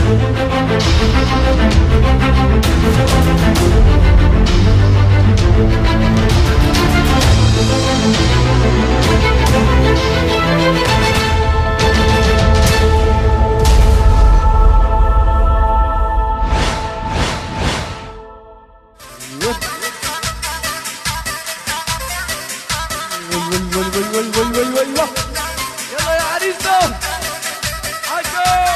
يلا يا عريسنا حكم.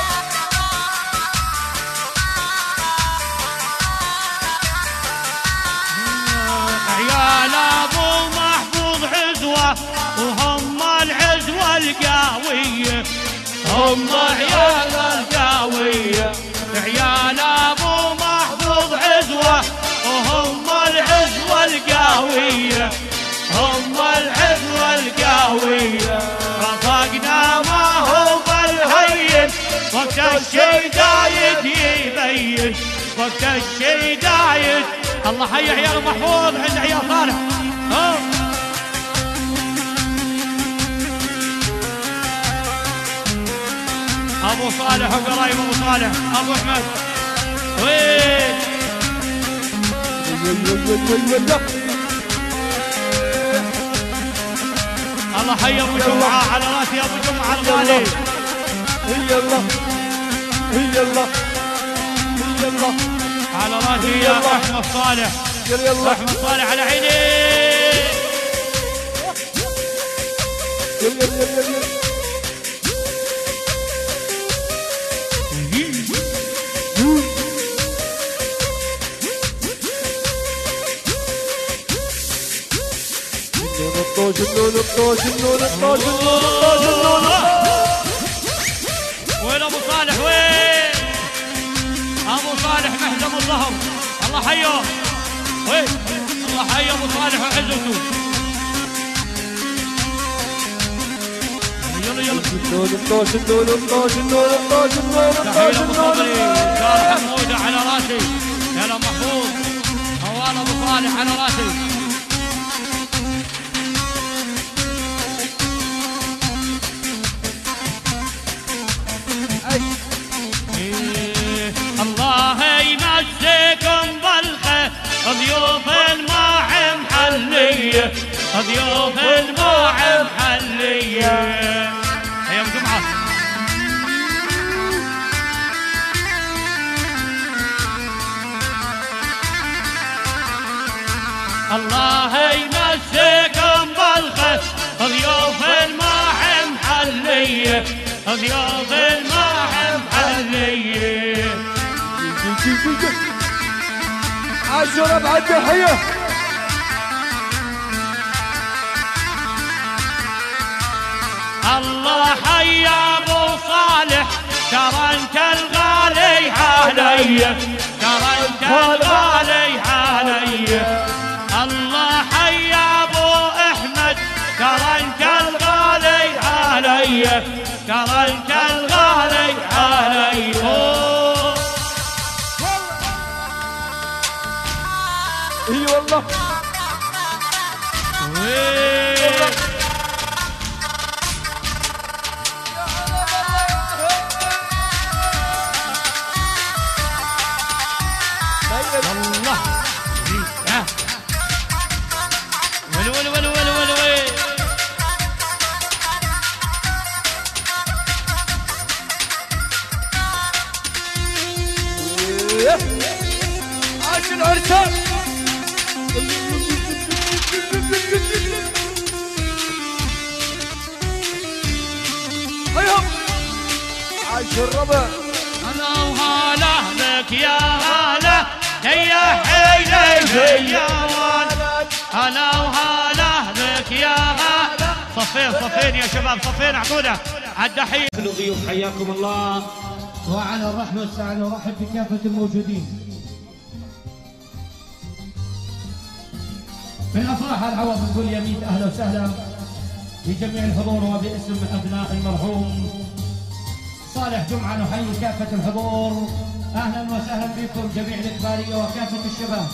عيال ابو محفوظ عزوه وهم العزوه القاويه، هم عيال القاويه. عيال ابو محفوظ عزوه وهم العزوه القاويه، هم العزوه القاويه. رفقنا ما هو بالهين وقت الشي دايد يبين، وقت الشي دايد. الله حي عيال محفوظ عند عيال صالح. ابو صالح وقرايب ابو صالح، ابو احمد وين؟ الله حي ابو جمعه على راسي، ابو جمعه الغالي. يلا يلا يلا على راسي يا احمد صالح. يلا احمد صالح على عيني. يلا وين ابو صالح؟ وين ابو صالح محزم الظهر؟ الله حيه. وين الله حي ابو صالح وعزوته. يلا يلا تحيه ابو صبري، شارع حموده على راسي. يلا محفوظ هوال ابو صالح على راسي. الله يمسكم بالخير ضيوف الماع محليه، ضيوف الماع محليه. ايام جمعه الله يمسكم بالخير ضيوف الماع محليه، ضيوف الماع محليه. عاشور بعد تحيه. الله حي ابو صالح، ترى انت الغالي علي، ترى انت الغالي علي. الله حي ابو احمد، ترى انت الغالي علي، ترى انت الغالي علي. اي والله عاش العرسان. هيا عاش الربع. انا وهلا بك يا هلا يا حيلي فيا ولد، انا وهلا بك يا هلا. صفين صفين يا شباب، صفين اعطونا الدحين. كل الضيوف حياكم الله. وعلى الرحمة والسعادة نرحب بكافة الموجودين. من أفراح العوض نقول يا ميت أهلا وسهلا بجميع الحضور، وباسم أبناء المرحوم صالح جمعة نحيي كافة الحضور. أهلا وسهلا بكم جميع الإقبالية وكافة الشباب.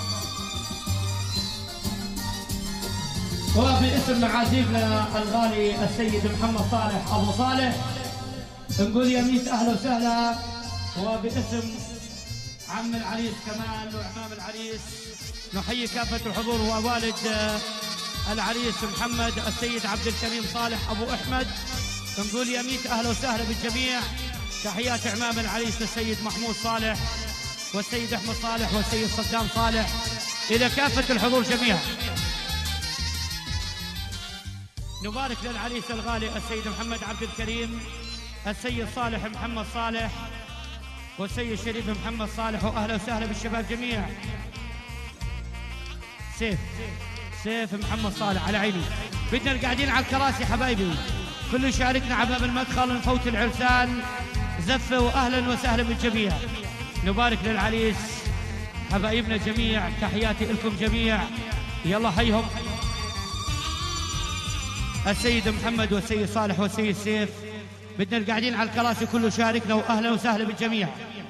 وباسم معازيمنا الغالي السيد محمد صالح أبو صالح نقول يا ميت أهلا وسهلا وباسم عم العريس كمان وعمام العريس نحيي كافة الحضور ووالد العريس محمد السيد عبد الكريم صالح أبو أحمد. نقول يا ميت أهلا وسهلا بالجميع. تحيات عمام العريس للسيد محمود صالح والسيد أحمد صالح والسيد صدام صالح إلى كافة الحضور جميعا. نبارك للعريس الغالي السيد محمد عبد الكريم، السيد صالح محمد صالح والسيد شريف محمد صالح، وأهلا وسهلا بالشباب جميع. سيف محمد صالح على عيني. بدنا القاعدين على الكراسي حبايبي كل يشاركنا على باب المدخل نفوت العرسان زفه، واهلا وسهلا بالجميع. نبارك للعريس حبايبنا جميع، تحياتي لكم جميع. يلا حيهم السيد محمد والسيد صالح والسيد سيف. بدنا القاعدين على الكراسي كله شاركنا، واهلا وسهلا بالجميع.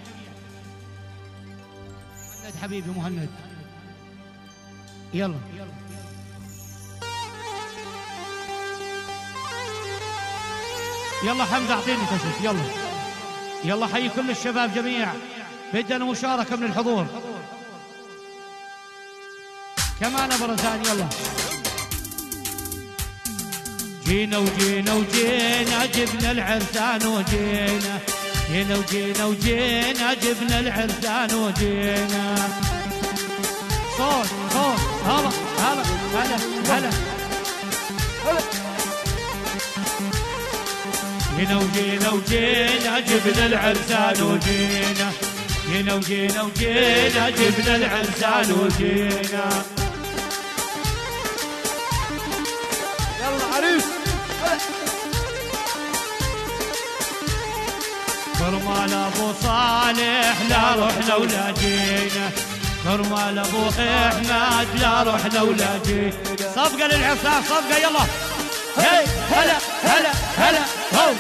مهند حبيبي مهند يلا يلا حمزة اعطيني كشف. يلا حي كل الشباب جميع. بدنا مشاركة من الحضور كمان برزان. يلا جينا وجينا وجينا جبنا العرسان وجينا، جينا وجينا وجينا جبنا العرسان وجينا. صوت هلا هلا هلا هلا جينا وجينا وجينا جبنا العرسان وجينا، جينا وجينا وجينا جبنا العرسان وجينا. يلا عريس كرمال ابو صالح لا رحنا ولا جينا، كرمال ابو احمد لا رحنا ولا جينا. صفقه للعرسان صفقه يلا. هي هلا هلا هلا هو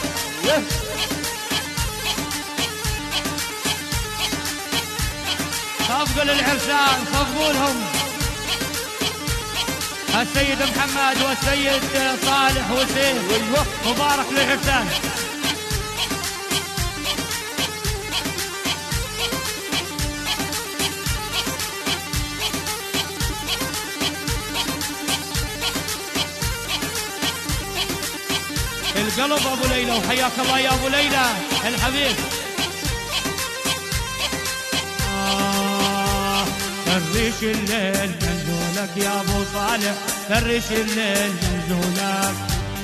صفقوا للعرسان صفقوا لهم السيد محمد والسيد صالح وسيف. مبارك للعرسان. القلب ابو ليلى وحياك الله يا ابو ليلى الحبيب. فرش الليل منزولك يا ابو صالح، فرش الليل منزولك.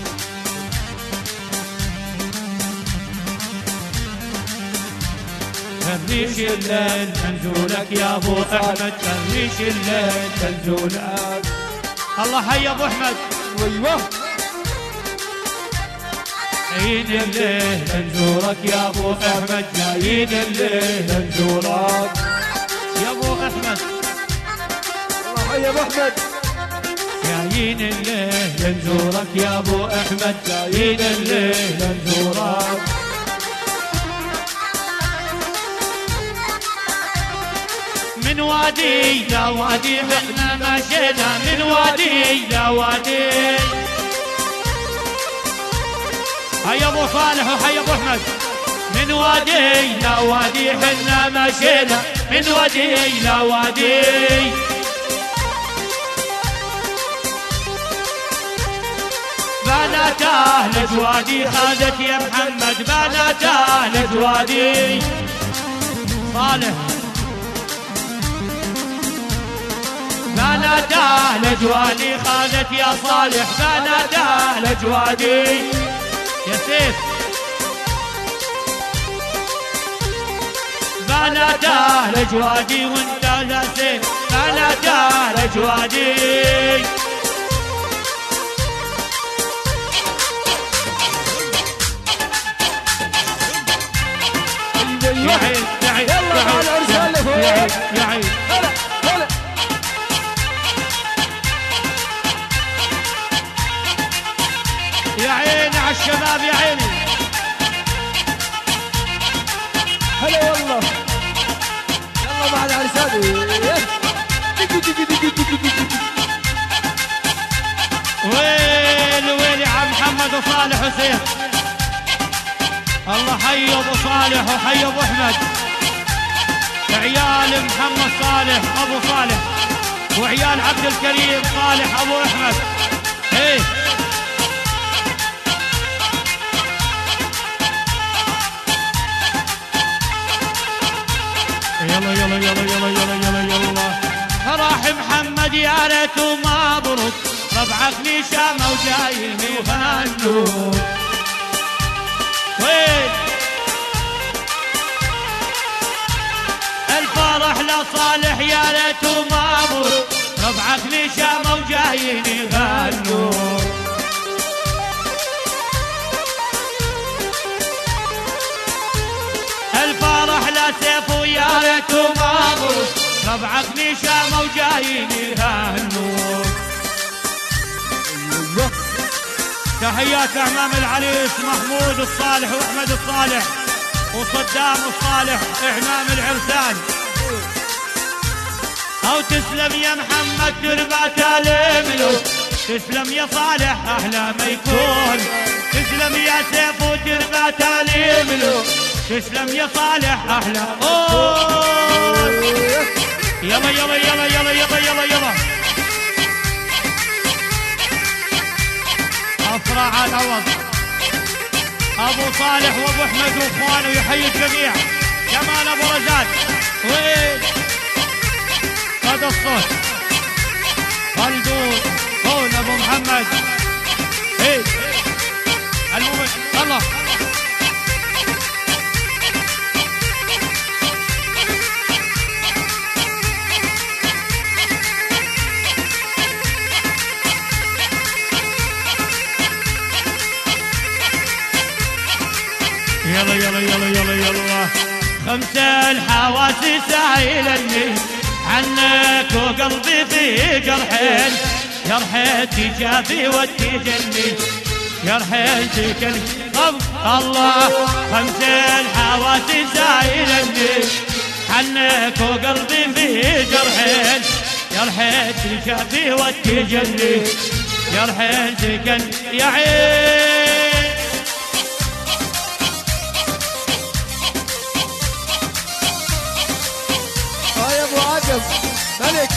فرش الليل منزولك يا ابو احمد، فرش الليل منزولك. الله حي ابو احمد. ايوه جايين الليل نزورك يا ابو احمد، جايين الليل نزورك يا ابو احمد. الله حي يا ابو احمد. جايين الليل نزورك يا ابو احمد، جايين الليل نزورك. من وادي لا وادي احنا مشينا، من وادي لا وادي. حي ابو صالح وحي ابو احمد. من وادي لا وادي حنا مشينا، من وادي لا وادي. بنات اهل جوادي خادت يا محمد، بنات اهل جوادي. صالح بنات اهل جوادي خادت يا صالح، بنات اهل جوادي يا سيف. بنات اهل جوادي وانت يا سيف، بنات اهل جوادي. يا عين يا عين يلا مع العرسان اللي فوق. يا عين هلا هلا يا عيني على الشباب يا عيني. هلا يلا يلا مع العرسان. ويلي ويلي عم محمد وصالح وسيف. الله حي ابو صالح وحي ابو احمد، عيال محمد صالح ابو صالح وعيال عبد الكريم صالح ابو احمد. ايه يلا يلا يلا يلا يلا يلا يلا. راح محمد يا ريت ومبروك، ربعك نشامه وجايين يغنوا. وين الفرح لصالح يا ريت ومبروك، ربعك نشامه وجايين يغنوا. الفرح لسيف ويا ريت ومبروك، ربعك نشامه وجايين يغنوا. تحيات اعمام العريس محمود الصالح واحمد الصالح وصدام الصالح اعمام العرسان. او تسلم يا محمد تربات الملوك، تسلم يا صالح احلى ما يكون. تسلم يا سيف وتربات الملوك، تسلم يا صالح احلى. يلا يلا يلا يلا يلا يلا يلا. أفرع العوض أبو صالح وأبو أحمد وإخوانه يحيي الجميع. جمال أبو رزاد وين هذا الصوت؟ خلدون هون أبو محمد. إيه المهم الله يلا يلا يلا يلا يلا. خمسة الحواس سائلني عنك وقلبي في جرحين، جرحتي جافي والتجلي، جرحتي كل الله. خمسة الحواس سائلني عنك وقلبي في جرحين، جرحتي جافي والتجلي، جرحتي كل يا عين. يا ابو عقب ملك.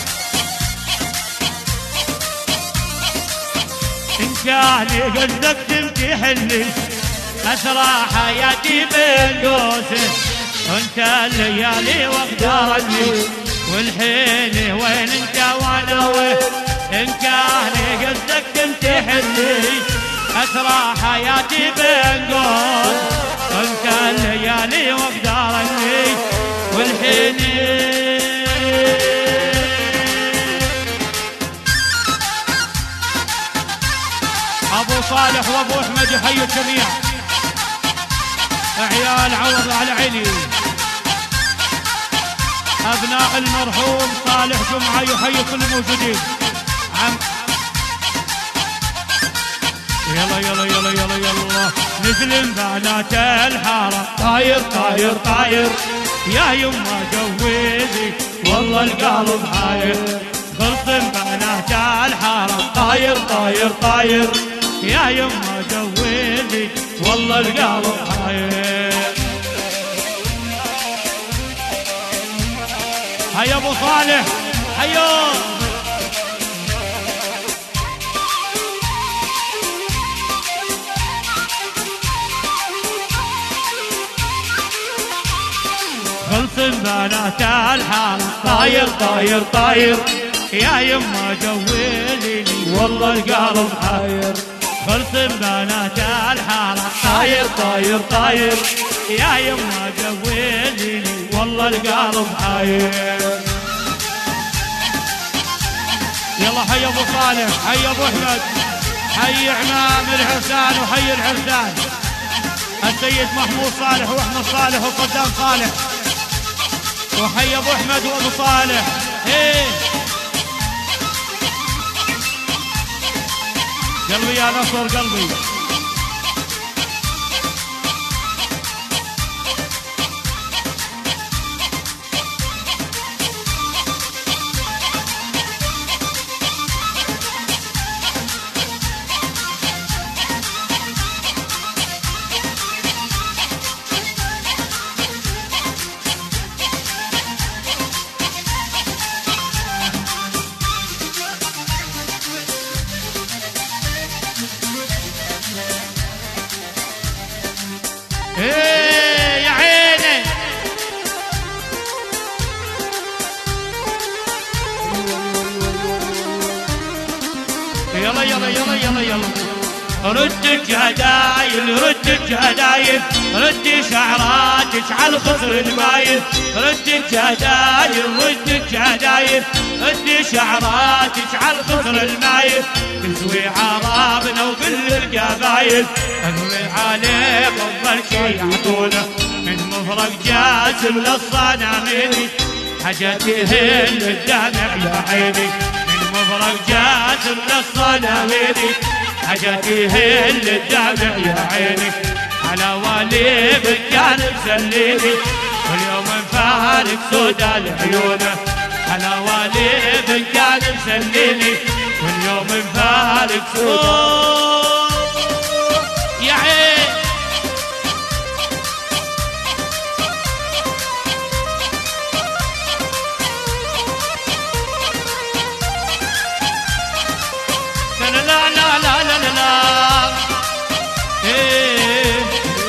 ان كان قصدك تمتح لي اسرى حياتي بين قوسين، وانت الليالي واقدرني والحين وين انت وانا وين. ان كان قصدك تمتح لي اسرى حياتي بين قوس، وانت الليالي واقدرني والحين. ابو صالح وابو احمد يحيي الجميع، عيال عوض على عيني. ابناء المرحوم صالح جمعه يحيي كل الموجودين. يلا يلا يلا يلا يلا. نزل بنات الحاره طاير طاير طاير، يا يما جوزي والله القلب حاير. خلص بنات الحاره طاير طاير طاير، يا يما جوزي والله القلب حاير. هيا ابو صالح هيا. خلص بنات الحاره طاير طاير طاير، يا يما جوزيني والله القلب حاير. خلص بنات الحاره طاير طاير طاير، يا يما جوزيني والله القلب حاير. يلا حي ابو صالح حي ابو احمد، حي عمام العرسان وحي العرسان. السيد محمود صالح واحمد صالح وصدام صالح، وحي ابو احمد وابو صالح. ايه قلبي يا نصر قلبي. ردك هدايل ردك هدايل ردي شعراتك على الخضر المايل ردك هدايل ردك هدايل ردي شعراتك على الخضر المايل تسوي عرابنا وكل القبايل اقوي عليه قبلك يعطونا من مفرق جاسم للصناميل حاجتي هل الدمع يا عيني من مفرق جاسم للصناميل حاجتي هل الدمع يا عيني على واليبك كان مسليني واليوم مفارق سودا لعيونه على واليبك كان مسليني واليوم مفارق سودا يا عين لا لا لا لا لا لا إيه.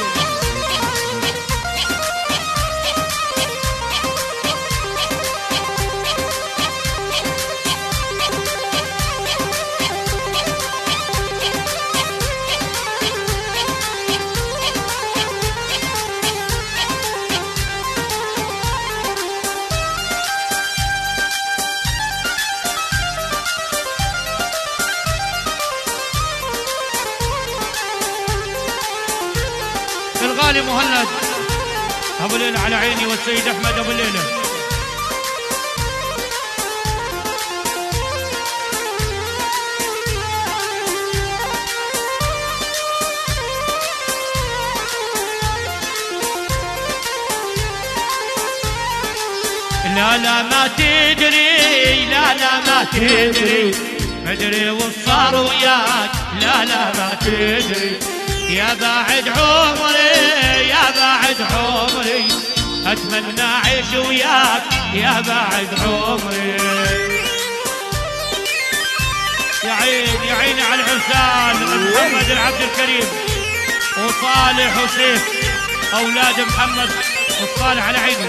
الغالي مهند ابو ليلى على عيني والسيد احمد ابو ليلى لا لا ما تدري لا لا ما تدري مدري وصار وياك لا لا ما تدري يا باعد عمري يا باعد عمري اتمنى اعيش وياك يا باعد عمري يا عيني على العرسان محمد العبد الكريم وصالح وسيف اولاد محمد والصالح على عيني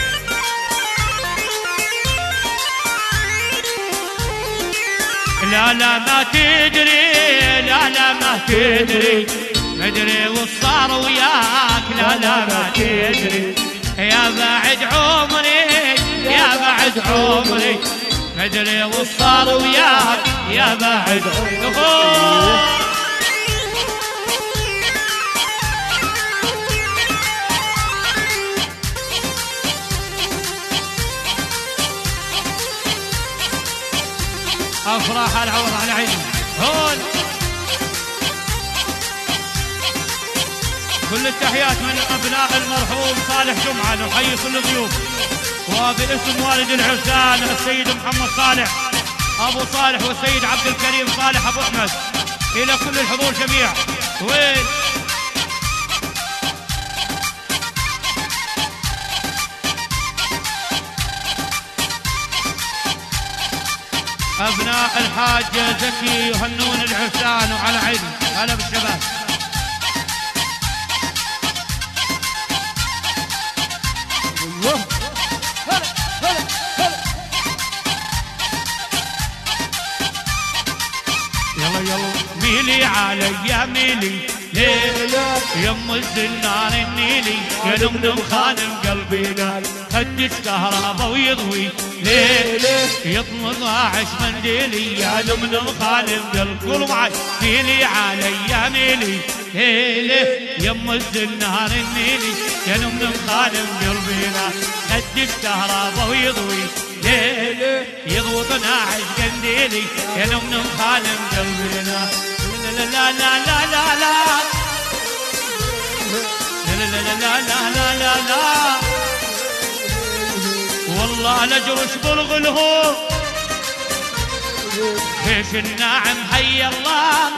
لا لا ما تدري لا لا ما تدري مدري وصار وياك لا لا ما تدري يا بعد عمري يا بعد عمري مدري وصار وياك يا بعد عمري افراح العوض على عيني هون كل التحيات من ابناء المرحوم صالح جمعه نحيي كل الضيوف وباسم والد العرسان السيد محمد صالح ابو صالح والسيد عبد الكريم صالح ابو احمد الى كل الحضور جميع وين ابناء الحاج زكي يهنون العرسان وعلى عيني هلا بالشباب يلا يلا ميلي علي ميلي ليه يم الزنار النيلي يا نمنم خانم قلبينا خدش كهربا ويضوي ليه يطمض عش منديلي يا نمنم خانم قلب قولوا معي ميلي علي ميلي ليه يم الزنار النيلي يا نمنم خانم قلبينا خدش كهربا ويضوي ليه يضوطنا عش قنديلي يا نمنم خانم قلبينا لا لا لا لا لا لا لا لا لا لا لا لا والله لجرش بلغ الهوم فيش الناعم حي الله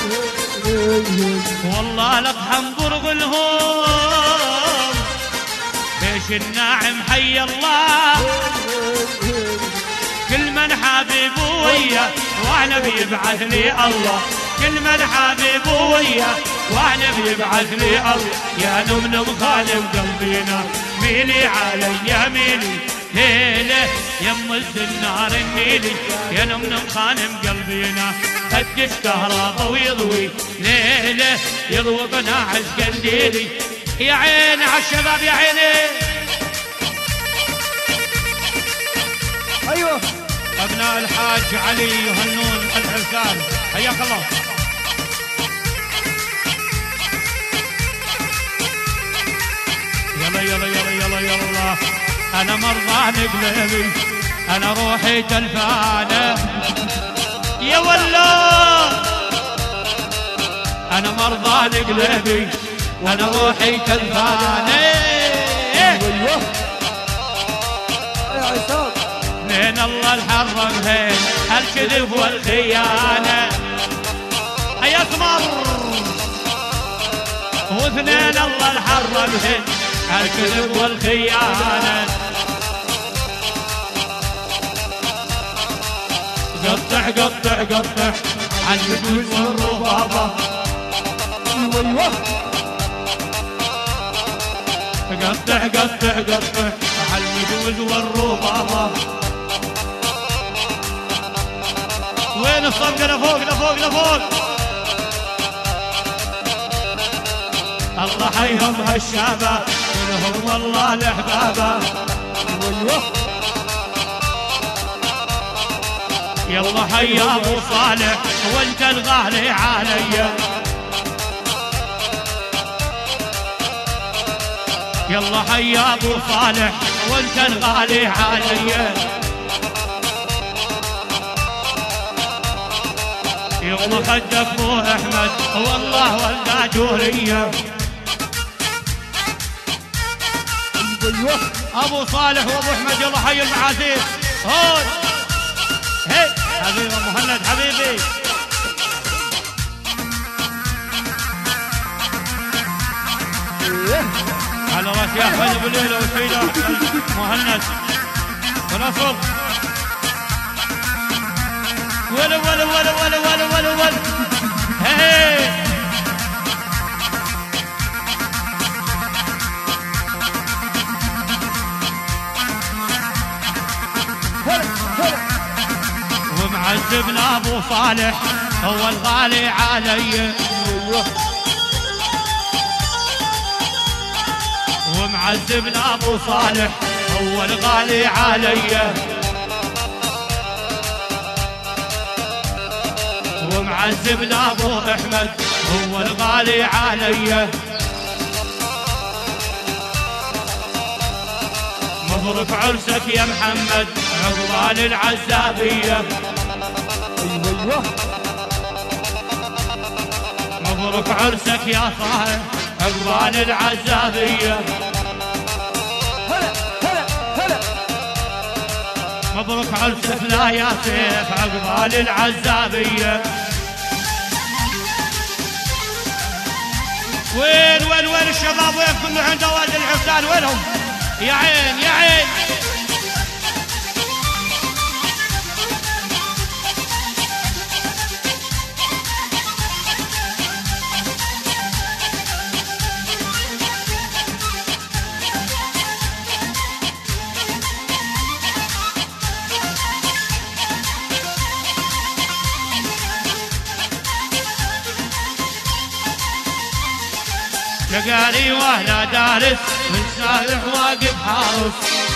والله لطحن برغ الهوم فيش الناعم حي الله كل من حبيبه وياه وانا بيبعث لي الله كل من حبيبه وياه وانا بيبعث لي الله يا نمنم خالم قلبينا ميلي علي ميلي ليله يم الزنار النيلي يا نمنم خانم قلبينا قدش كهرباء ويضوي ليله يضوي بناعز قنديلي يا عيني عالشباب يا عيني. ايوه ابناء الحاج علي يهنون العرسان حياك الله. يلا يلا يلا يلا يلا انا مرضان بقلبي انا روحي تلفانه يا والله انا مرضان بقلبي انا روحي تلفانه. ايوه يا عصام من الله الحرم هين الكذب والخيانه يا ثمر واثنين الله الحرم هين الكذب والخيانه. قطع قطع قطع عن الجوز والربابه ايوه قطع قطع قطع على الجوز والربابه. وين الصفقه لفوق لفوق لفوق. الله حيهم هالشابه منهم والله الاحبابه. ايوه يلا حيا ابو صالح وانت الغالي علي. يلا حيا ابو صالح وانت الغالي علي. يوم خدك ابو احمد والله ولا جوريه. ايوه ابو صالح وابو احمد يلا حي المعازيم. هون هي حبيبي مهند حبيبي. على راس يا احمد ابو ليلى وسيدة مهند ونصر. ولا ولا ولا ولا ولا ولا ولا هي ومعذبنا ابو صالح هو الغالي علي. ومعذبنا ابو صالح هو الغالي علي. ومعذبنا ابو احمد هو الغالي علي. مبروك عرسك يا محمد عقبال العزابيه. ايوه مبروك عرسك يا صاحب عقبال العزابيه. هلا هلا هلا مبروك عرسك لا يا سيف عقبال العزابيه. وين وين وين الشباب وين كله عند وادي الحسان وينهم؟ يا عين يا عين. لقاري ولا دارس من سارح واقف حارس.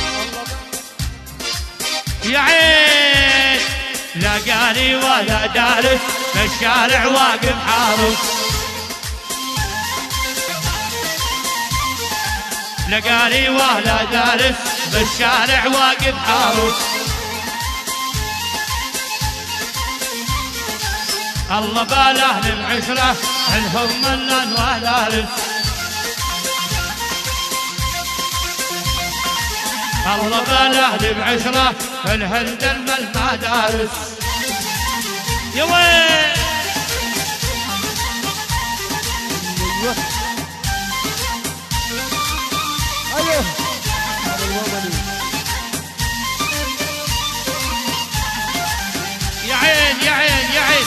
يا عين لقاري ولا دارس في الشارع واقف حارس. لقاري ولا دارس في الشارع واقف حارس. الله بالاهل العشره الهم منن ودارس. الله بالاهل بعشره الهند المدارس. يا وين ايوه هذا الوطني. يا عين يا عين يا عين.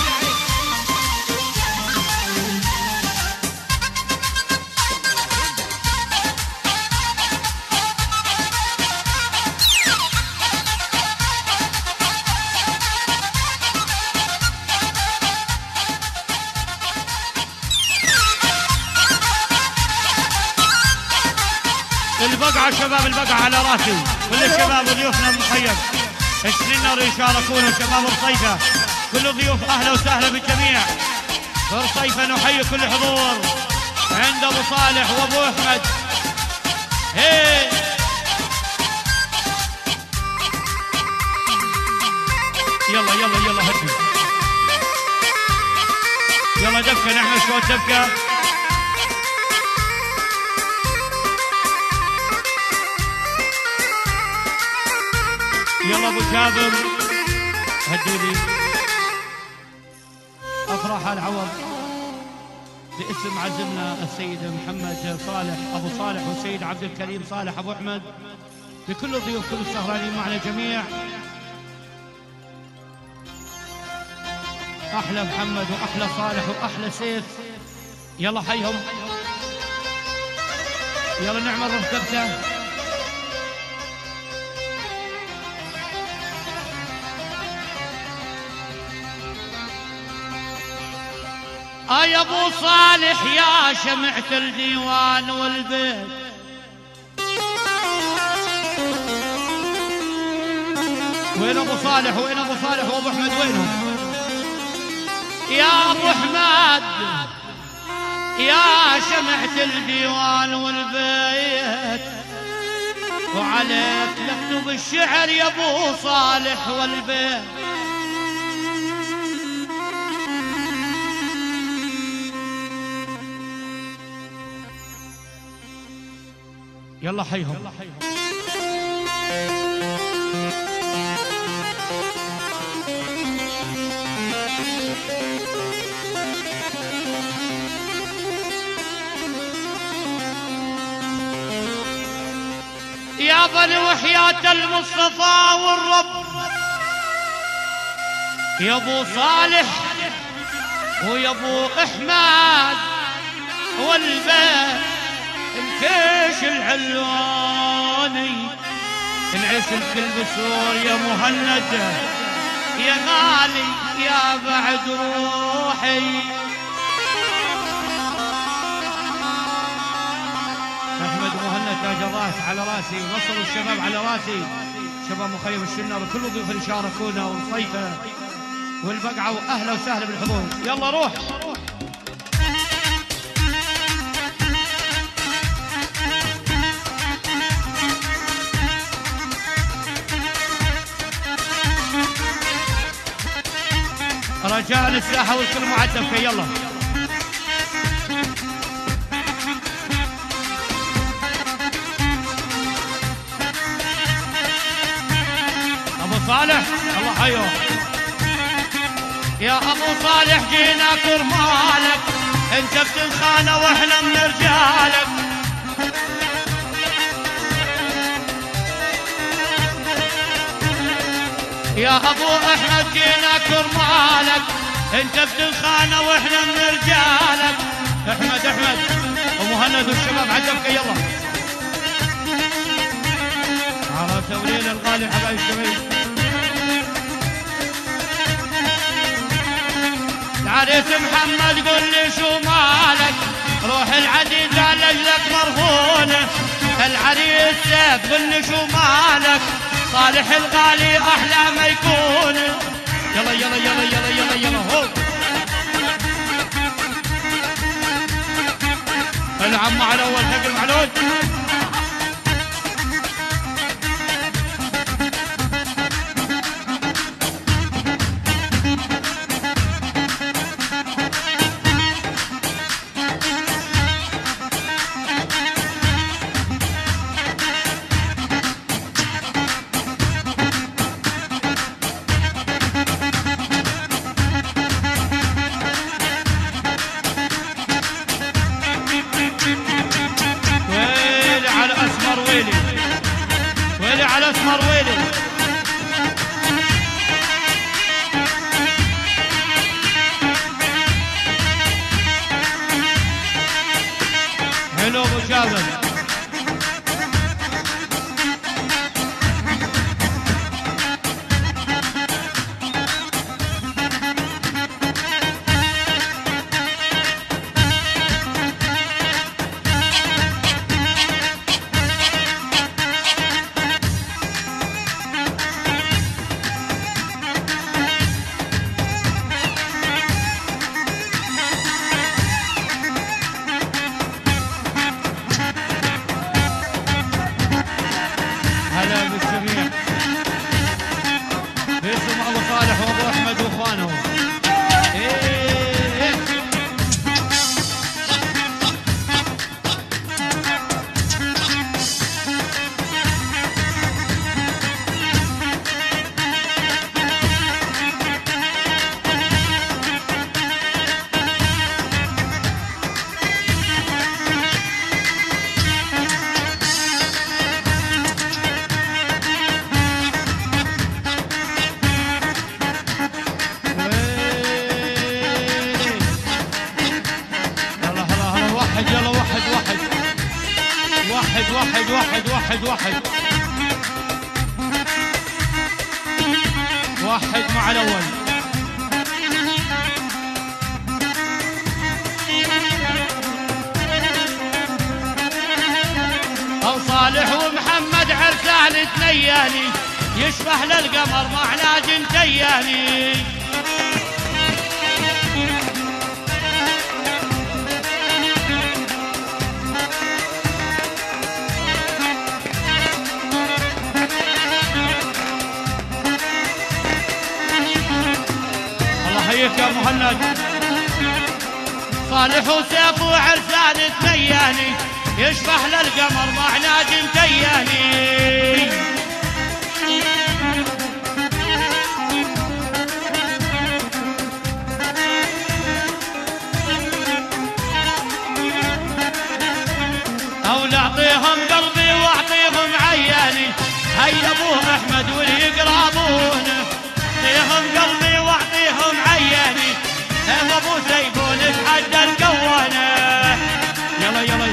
البقعة شباب البقعة على راسي، كل الشباب وضيوفنا المخيم السنر يشاركون وشباب رصيفة، كل ضيوف أهلا وسهلا بالجميع. في رصيفة نحيي كل حضور عند أبو صالح وأبو أحمد. هي يلا يلا يلا هدي، يلا دفكة نعمل شوية دفكة. يلا ابو شابر هدوا لي افراح العوض باسم عزمنا السيد محمد صالح ابو صالح والسيد عبد الكريم صالح ابو احمد، بكل الضيوف كل السهرانين معنا جميع. احلى محمد واحلى صالح واحلى سيف، يلا حيهم، يلا نعمل رفقته. يا ابو صالح يا شمعة الديوان والبيت، وين ابو صالح وين ابو صالح وابو احمد وينهم؟ يا ابو احمد يا شمعة الديوان والبيت، وعليك نكتب الشعر يا ابو صالح والبيت. يلا حيهم. يا بني وحياة المصطفى والرب، يا ابو صالح ويا ابو احمد والبيت، الكيش العلواني نعيش الكل بسور يا مهند يا غالي يا بعد روحي. احمد مهند تاج الراس على راسي، نصر الشباب على راسي، شباب مخيم الشنر وكل الضيوف اللي شاركونا والصيفه والبقعه، واهلا وسهلا بالحضور. يلا روح رجاء الساحه والكل معدب. يلا ابو صالح الله حيوه. يا ابو صالح جينا كرمالك، انت بتنخانه واحنا من رجالك. يا ابو احمد جينا كرمالك، انت بتنخانه واحنا من رجالك. احمد احمد ومهند والشباب عجبك. يلا على توليل الغالي حبايب الشباب. العريس محمد قل لي شو مالك، روح العديد قال لك مرهونه. العريس سيف قل لي شو مالك، صالح الغالي احلى ما يكون. يلا يلا يلا يلا يلا يلا هو العم على اول حق المعلول. ويلي على اسمر ويلي. حلو ابو جابر. للجميع باسم ابو صالح وابو احمد واخوانهم. واحد مع الأول. أو صالح ومحمد عرسان اثنياني يشبه للقمر مع ناجم تياني. حيك يا مهند. صالح وسيف وعرسان الثياني يشبه للقمر مع ناجم تياني. أو اعطيهم قلبي واعطيهم عياني. هيا ابوه احمد واللي يقربونه اعطيهم قلبي واعطيهم عياني. ابو سيفون اتحدى الكوانه. يلا يلا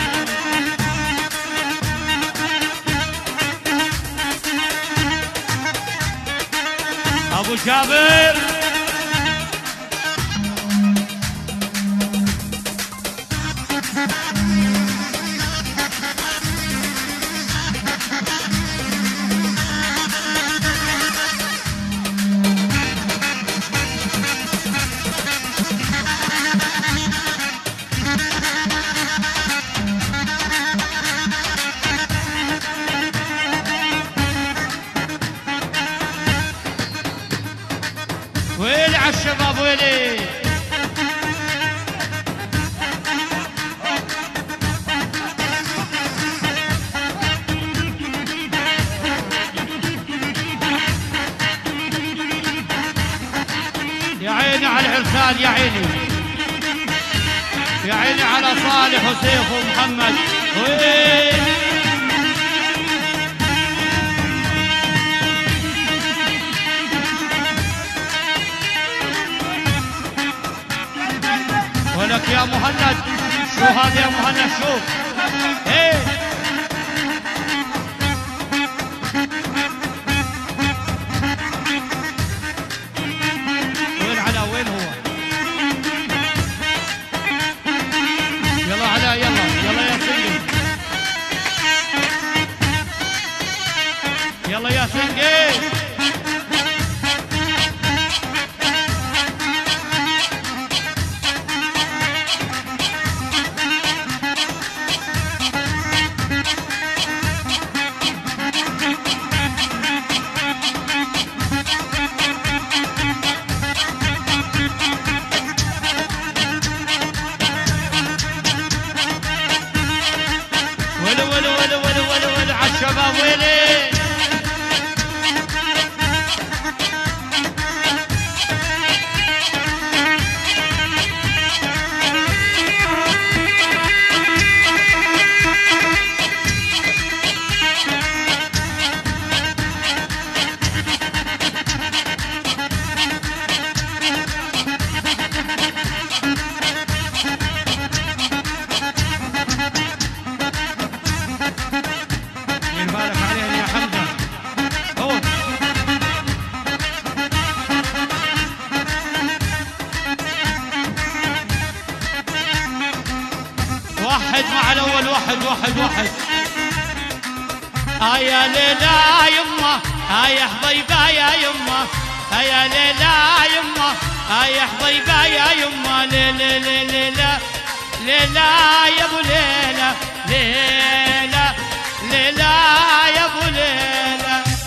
ابو جابر. ويلي عالشباب ويلي. يا عيني على العرسان يا عيني. يا عيني على صالح وسيف ومحمد. ويلي ولك يا مهند. شو هذا يا مهند شوف. ايه وين علا وين هو. يلا علا يلا يلا يا سنقي. يلا يا سنقي. ولو عالشباب ويلي. واحد مع الأول. واحد. يا ليلى يمه يا حبيبه يا يمه. يا ليلى يمه يا حبيبه يا يمه. ليلى ليلى ليلى يا ابو ليلى. ليلى ليلى يا ابو ليلى.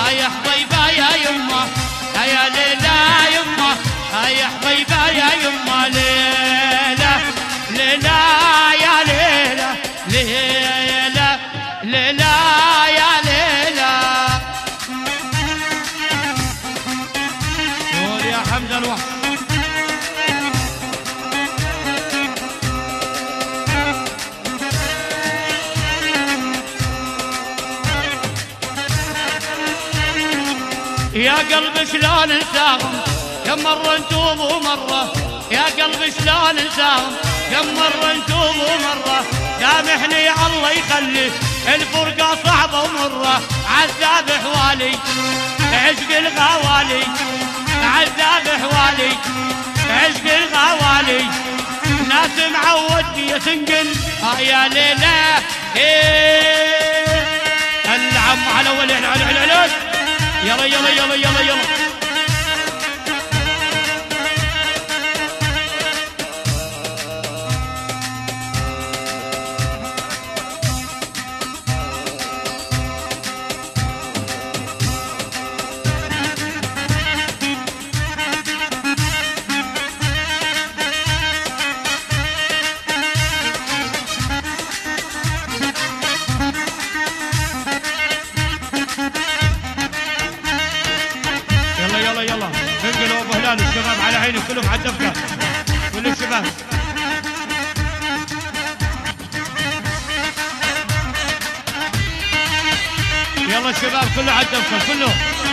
يا حبيبه يا يمه يا ليلى يمه يا حبيبه يا يمه ليلى ليلى يا ليلى ليلى ليلى يا ليلى قول يا حمزه الوحش يا قلبي شلون انساهم كم مرة نتوب ومرة يا قلبي شلون انساهم كم مرة نتوب ومرة سامحني الله يخلي الفرقة صعبة ومرة عذاب حوالي عشق الغوالي عذاب حوالي عشق الغوالي ناس معودني يا سنقل يا ليلى العم على ولي العلاج يلا يلا يلا يلا يلا انقلوا ابو هلال الشباب على عيني كلهم على الدفه كل الشباب يلا الشباب كله على الدفه كله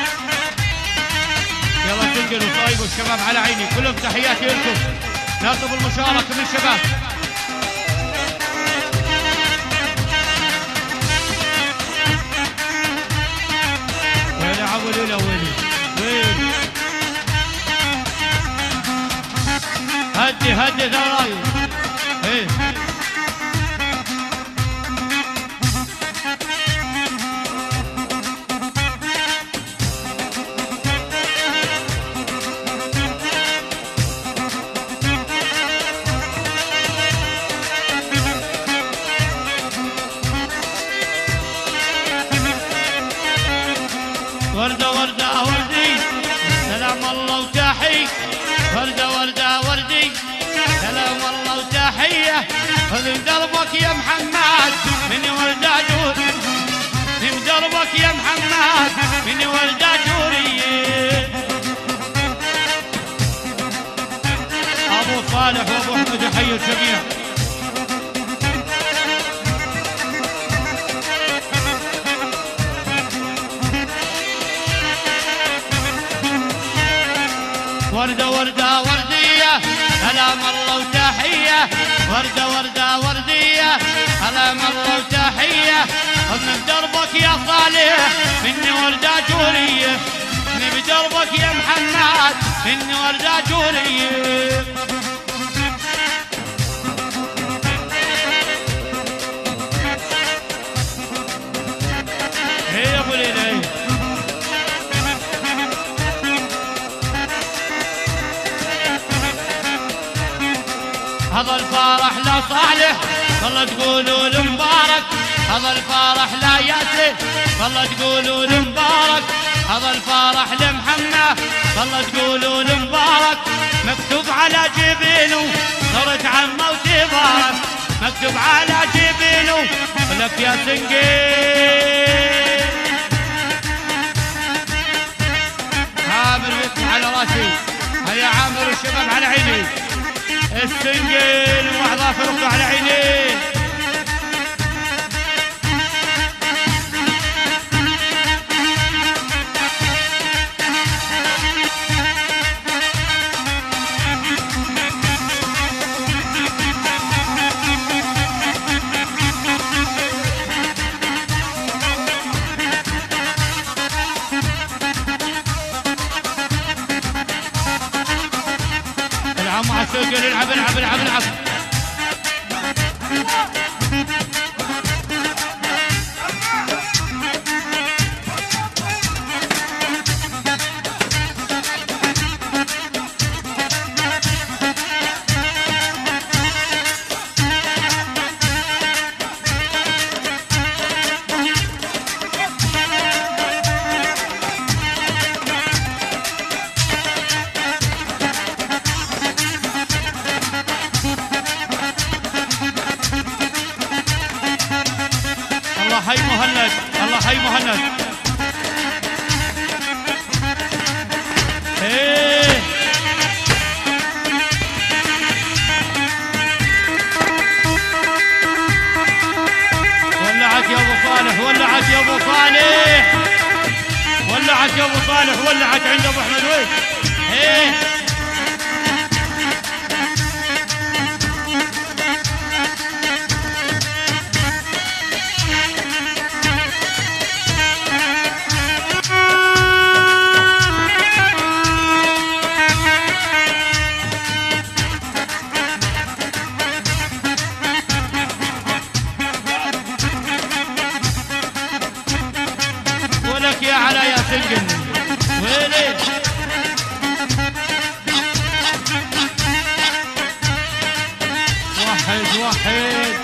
يلا تنقلوا طيبوا الشباب على عيني كلهم تحياتي لكم نطلب المشاركه من الشباب وين يا عبو ليلى وين هدي هدي ذراي ايه وردة وردة وردي سلام الله وتحية وردة وردة وردي سلام الله وتحية خذ دربك يا محمد من وردة جوري من دربك يا محمد من وردة جوري أبو صالح وأبو أحمد يحيي الجميع وردة وردة وردية سلام الله وتحية وردة وردة وردية سلام الله وتحية خذنا بدربك يا صالح مني وردة جورية خذني بدربك يا محمد مني وردة جورية هي يا ابو ليلى هذا الفرح لا صالح والله تقولوا المبارك هذا الفرح لا ياسر والله تقولوا المبارك هذا الفرح لمحمد والله تقولوا المبارك مكتوب على جبينه صرت عمه وتبارك مكتوب على جبينه لك يا سنقيل عامر بيطلع على راسي هيا عامر الشباب على عيني السنقل واحضر ركض على عينيه العب مع السنقل العب العب العب العب مهند، الله حي مهند. ايه ولعت يا ابو صالح، ولعت يا ابو صالح، ولعت يا ابو صالح، ولعت عند ابو احمد. وين ايه ولك يا علا يا سنجل. ويلي واحد واحد.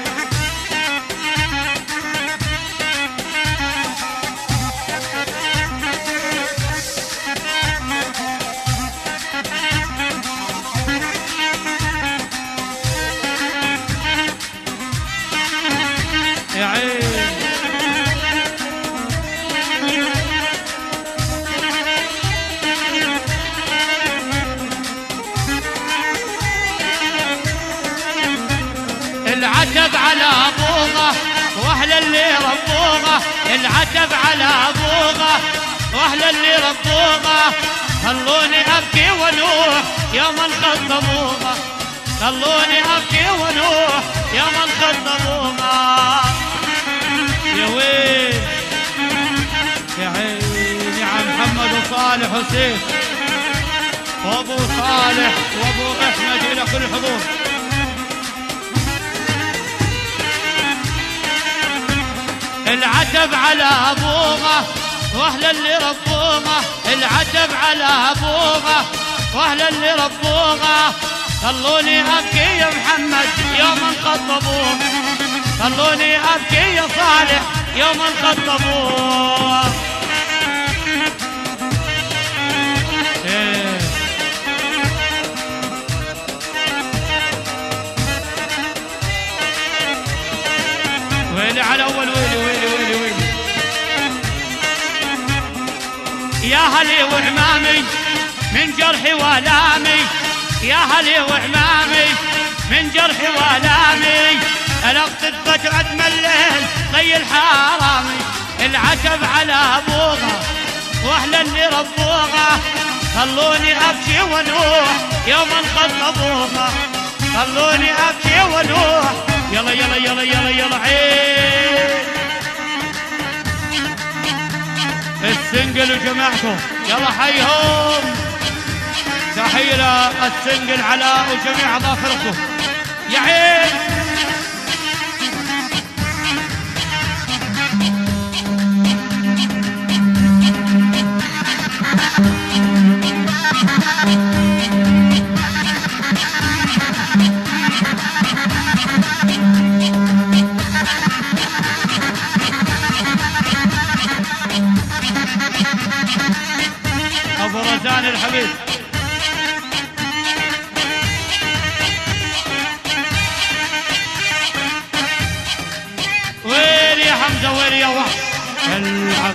يا عين العتب على ابوغه واهل اللي ربوغه، العتب على ابوغه واهل اللي ربوغه، خلوني ابكي ونوح يا من خطبوغه، خلوني ابكي ونوح يا من خطبوغه. يا ويل يا عيني عم محمد وصالح وسيف وابو صالح وابو احمد الى كل حضور. العتب على ابوغه واهل اللي ربوغه، العتب على ابوغه واهل اللي ربوغه، خلوني ابكي يا محمد يا من خطبوه، خلوني ابكي يا صالح يا من خطبوه. ويلي على اول ويلي ويلي ويلي ويلي. يا هلي وعمامي من جرحي والامي، يا هلي وعمامي من جرحي والامي، القت فترة من الليل طي الحرامي، العتب على ابوغه واهل اللي ربوغه، خلوني ابكي ونوح يا من خطبوغه، خلوني ابكي ونوح. يلا يلا يلا يلا يلا عين السنجل وجماعته، يلا حيهم. تحية السنجل علاء وجميع اعضاء فرقته. يا عين ابو رزان الحبيب. ويلي يا حمزه ويلي يا وحش العب.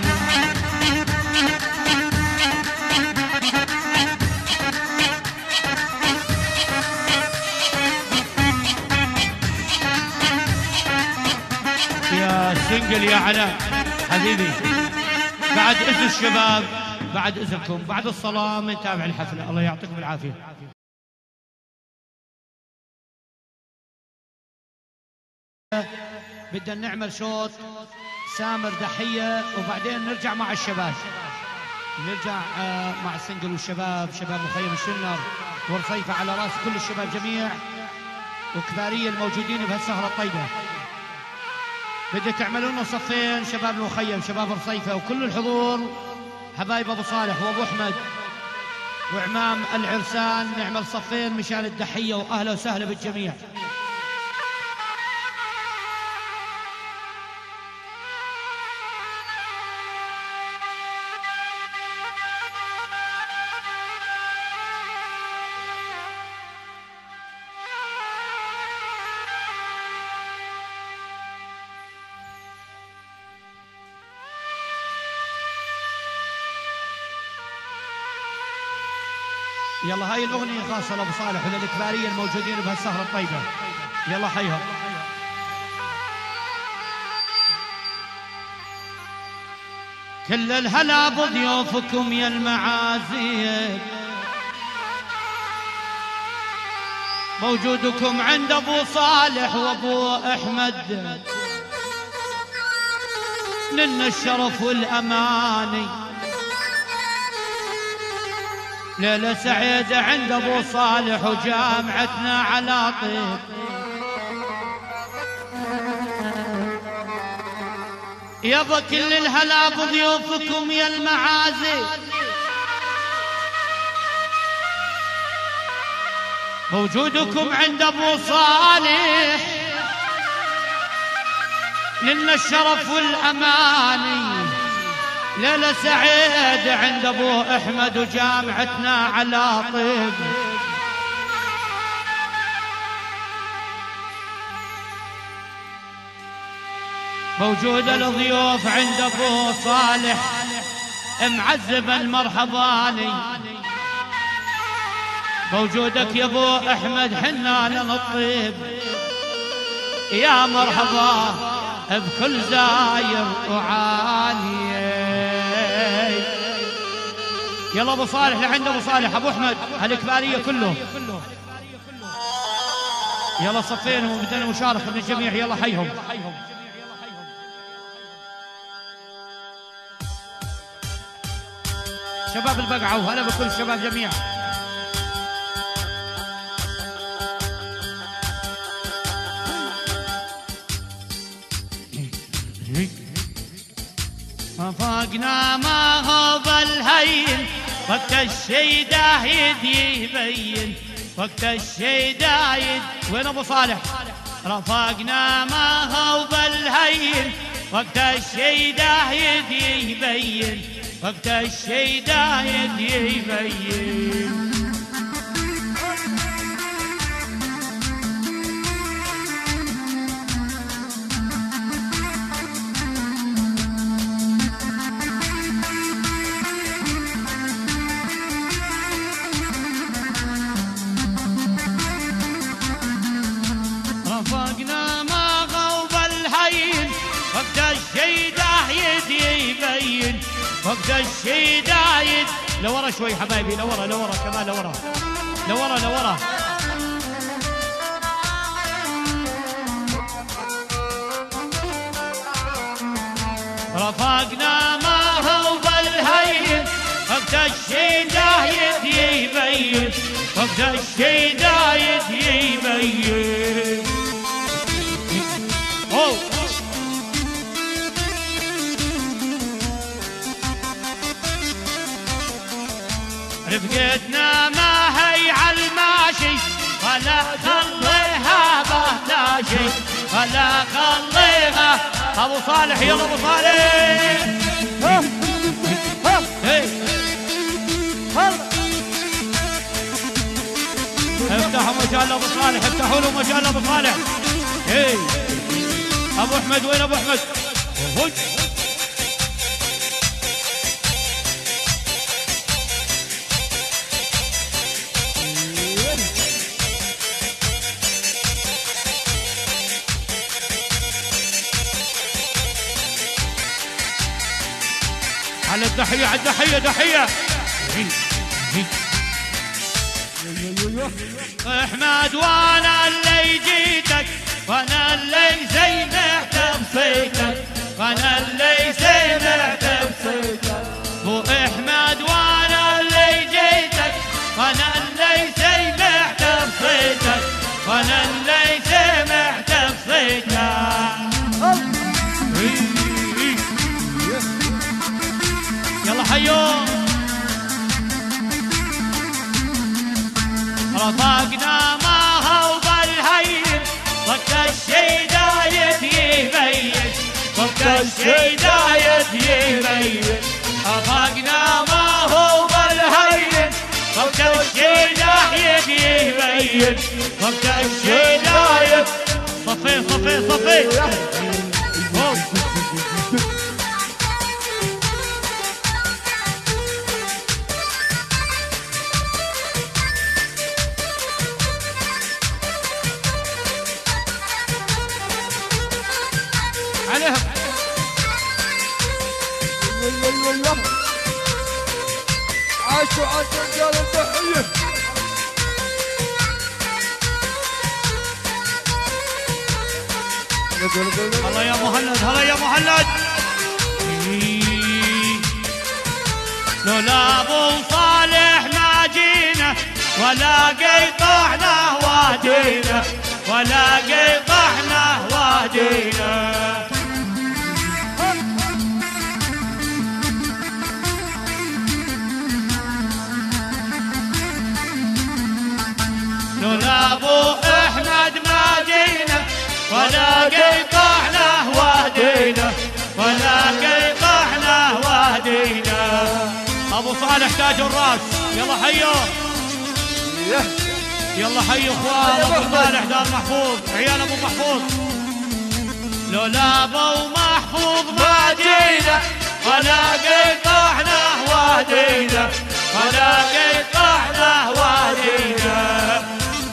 يا سنجل يا علاء حبيبي، بعد اذن الشباب، بعد اذنكم بعد الصلاه بنتابع الحفله. الله يعطيكم العافيه. بدنا نعمل شوط سامر دحيه وبعدين نرجع مع الشباب، نرجع مع السنجل والشباب، شباب مخيم الشنر ورصيفه على راس كل الشباب جميع وكباريه الموجودين بهالسهره الطيبه. بدي تعملوا لنا صفين، شباب المخيم شباب رصيفه وكل الحضور حبايب ابو صالح وابو احمد وعمام العرسان، نعمل صفين مشان الدحيه واهلا وسهلا بالجميع. يلا هاي الأغنية خاصة لأبو صالح وللكبارية الموجودين بهالسهرة الطيبة. يلا حيهم. كل الهلا بضيوفكم يا المعازيم، موجودكم عند أبو صالح وأبو أحمد، لنا الشرف والأماني، ليلة سعيدة عند أبو صالح وجامعتنا على طيب. يابا كل الهلا بضيوفكم يا المعازي، موجودكم عند أبو صالح، لنا الشرف والأماني، ليلة سعيدة عند أبو أحمد وجامعتنا على طيب. موجود الضيوف عند أبو صالح معذب المرحباني، موجودك يا أبو أحمد حنان الطيب، يا مرحبا بكل زاير وعالي. يلا أبو صالح لعند أبو صالح أبو أحمد هالكبارية كله. يلا صفين وبدنا مشاركة من الجميع. يلا حيهم. شباب البقعة وهلا بكل الشباب جميعا. وفاقنا ما هو بالهين، وقت الشي دايد يبين، وقت الشي دايد. وين ابو صالح؟ رفاقنا ما هو بالهين، وقت الشي دايد يبين، وقت الشي دايد يبين. رفاقنا ما غوب الهين، وقت الشي دايد يبين، وقت الشي دايد. لورا شوي حبايبي، لورا لورا كمان، لورا لورا لورا. رفاقنا ما هو بالهين، وقت الشي دايد يبين، وقت الشي دايد يبين. أوه. رفقتنا ما هي عالماشي، ولا خليها بهداشي، ولا خليها. ابو صالح يلا ابو صالح. افتحوا مجال ابو صالح، افتحوا له مجال ابو صالح. ابو احمد وين ابو احمد؟ على الضحية، على الضحية، ضحية. احمد وانا اللي جيتك، وانا اللي سمعت بصيتك، وانا اللي سمعت بصيتك. ابو احمد وانا اللي جيتك، وانا اللي سمعت بصيتك، وانا اللي سمعت بصيتك. يلا حيو. رفاقنا ما هو بالهين، وقت الشي دايد يبين، وقت الشي دايد يبين. رفاقنا ما هو بالهين، وقت الشي دايد يبين، وقت الشي دايد. صفين صفين صفين. عليهم. عاشوا عاشوا رجال التحية. هلا يا مهند، هلا يا مهند. لولا ابو صالح ما جينا ولا قيطعنا وادينا، ولا قيطعنا وادينا. لولا ابو احمد ما جينا ولا قيطعنا وادينا، ولا قيطعنا وادينا. ابو صالح تاج الراس، يلا حيو، يلا حيو اخوان ابو صالح دار محفوظ، عيال ابو محفوظ. لولا ابو محفوظ ما جينا ولا قيطعنا وادينا، ولا قيطعنا وادينا.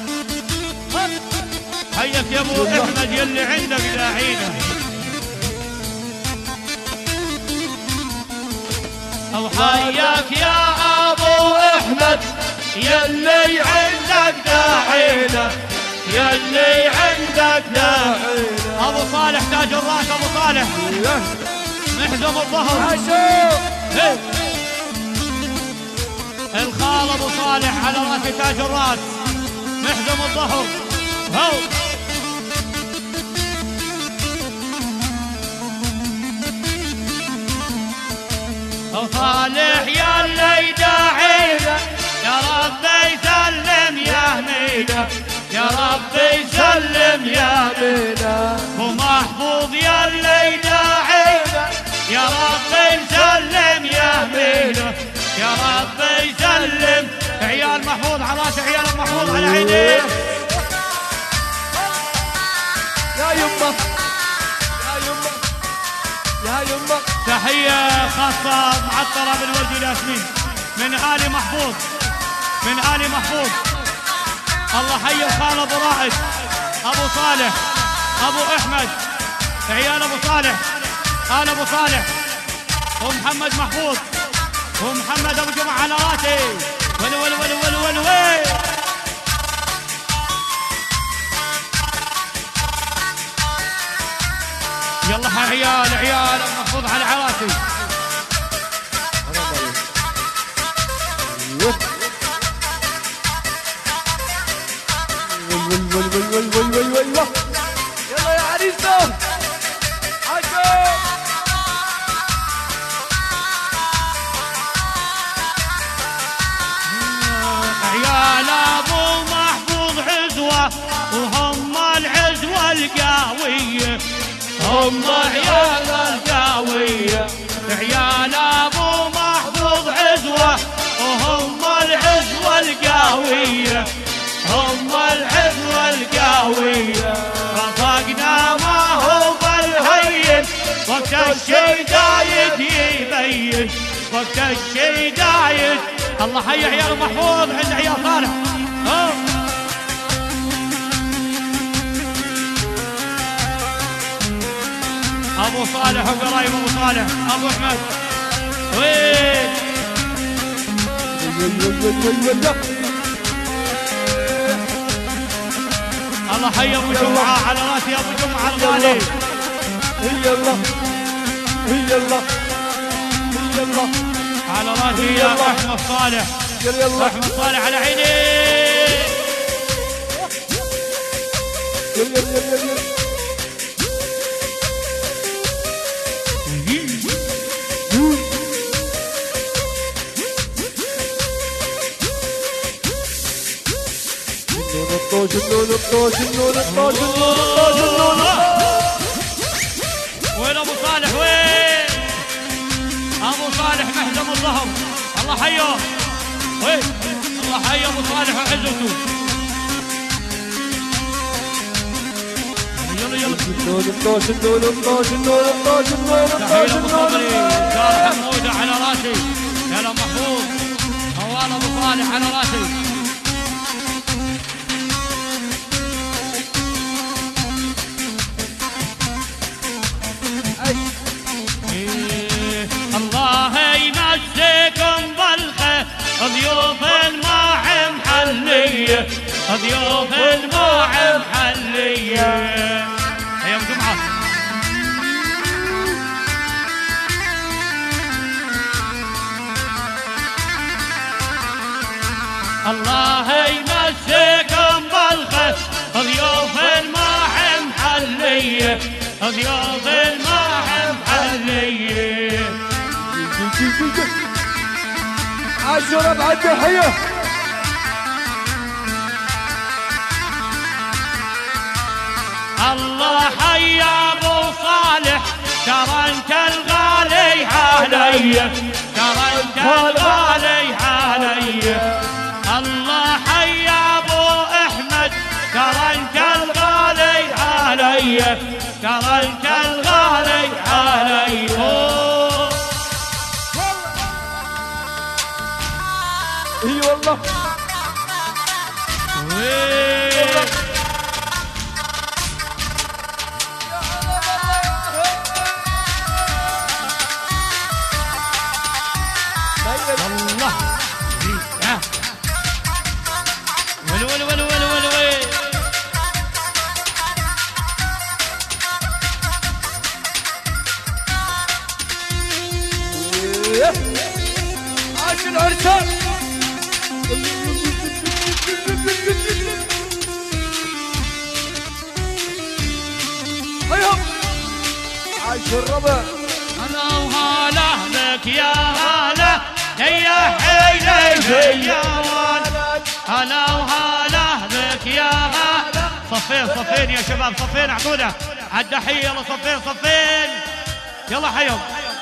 حيك يا ابو احمد يلي عندك داعينا. او حياك يا ابو احمد يلي عندك داعينا، يلي عندك داعينا. ابو صالح تاج الراس، ابو صالح محزم الظهر. الخال ابو صالح على راس تاج الراس، محزم الظهر. هو ابو صالح يا اللي داعينا، يا ربي سلم يا مينا، يا ربي سلم يا مينا. ومحفوظ يا اللي داعينا، يا ربي سلم يا مينا، يا ربي سلم. عيال محفوظ على راس عيال محفوظ على عينيه. يا يمه يا يمه يا يمه. تحية خاصة معطرة بالورد والياسمين من آل محفوظ، من آل محفوظ. الله حي الخال ابو رائد، ابو صالح، ابو احمد، عيال ابو صالح، آل ابو صالح، ومحمد محفوظ، ومحمد ابو جمعة على راسي. ول ول ول ول ول ول. يلا عيال عيال محفوظ على عراسي. يلا يا عريسنا عاشوا. عيال ابو محفوظ عزوة، وهم العزوة القاوية، هم عيال القاوية. عيال ابو محفوظ عزوة، وهم العزوة القاوية، هم العزوة القاوية. رفقنا ما هو بالهين، وقت الشي دايد يبين، وقت الشي دايد. الله حي عيال محفوظ عند عيال صالح. ابو صالح وقرايب ابو صالح، ابو احمد وين. الله حي ابو جمعه على راسي، ابو جمعه الغالي. يلا يلا يلا على راسي يا احمد صالح، يلا احمد صالح على عيني. يلا يلا يلا. وين ابو صالح وين؟ ابو صالح محزم الظهر، الله حيه. وين؟ الله حي ابو صالح وعزته. يلا يلا. تحية ابو صبري، دار حموده على راسي، يلا محفوظ، هوال ابو صالح على راسي. ضيوف الموعى محلية. يا ابو جمعة الله يمسكم بالخير ضيوف الموعى محلية، ضيوف الموعى محلية. عاشور بعد تحية. الله حيا ابو صالح ترى انت الغالي علي، ترى انت الغالي علي. الله حيا ابو احمد ترى انت الغالي علي، ترى انت الغالي علي. اي والله الله ولو ولو ولو ولو ولو عاش العرسان. هيهم عاش الربع. انا وهلا بك يا هلا يا حيلي يا ولد، هلا وهلا بك يا هلا. صفين صفين يا شباب صفين اعطونا عالدحية. يلا صفين صفين يلا حيهم.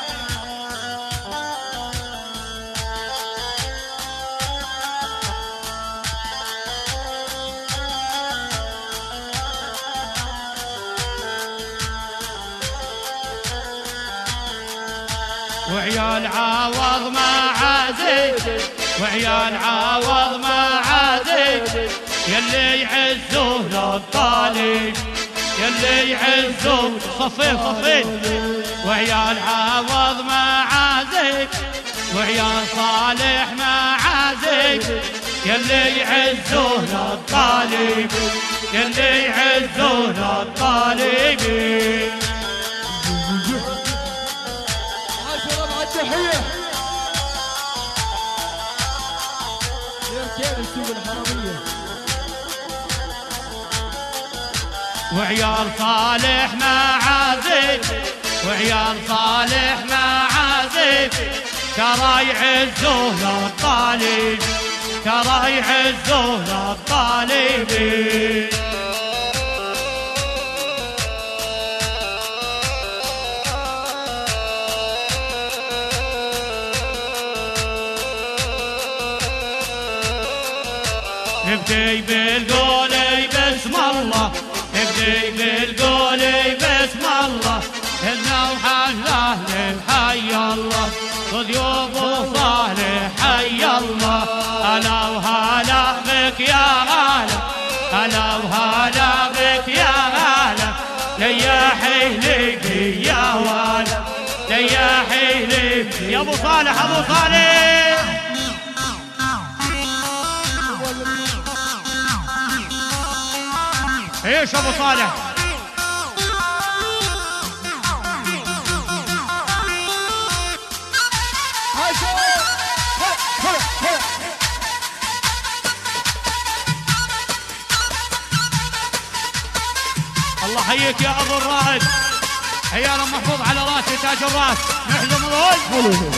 وعيال عوض ما عازي، وعيال عوض ما عازي، يلي يعزوه للطالب، يلي يعزوه. صفين صفين وعيال عوض ما عازي، وعيال صالح ما عازي، يلي يعزوه للطالب، يلي يعزوه للطالب. تحية ليرتين السوق الحرامية. وعيال صالح ما عازف، وعيال صالح ما عازف، ترى يعزوه للطالب، ترى يعزوه للطالب. نبدي بالقول بسم الله، نبدي بالقول بسم الله، إلنا وحنا للحي الله، وضيوف صالح حي الله. هلا وهلا بك يا هلا، هلا وهلا بك يا هلا، ليا حيلي يا ولا، ليا حيلي يا ابو صالح، ابو صالح. ايش ابو صالح؟ الله حييك يا ابو الرائد، عيال محفوظ على راسي تاج الراس، نحزم الوجه.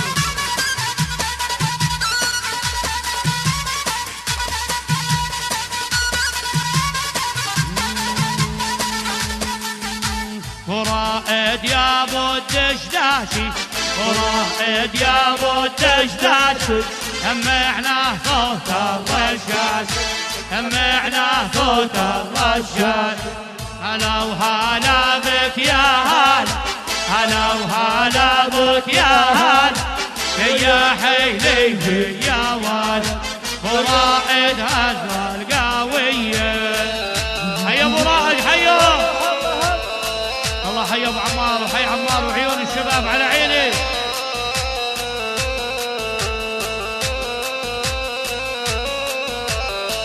ورائد يا ابو الدشداشي، ورائد يا ابو الدشداشي، سمعنا صوت الرشاش، سمعنا صوت الرشاش. هلا وهلا بك يا هلا، هلا وهلا بك يا هلا، يا حيلي يا ولد، ورائد هزة القوية. حي ابو رائد حيو، الله حي ابو عمار، وحي عمار وعيون الشباب على عيني.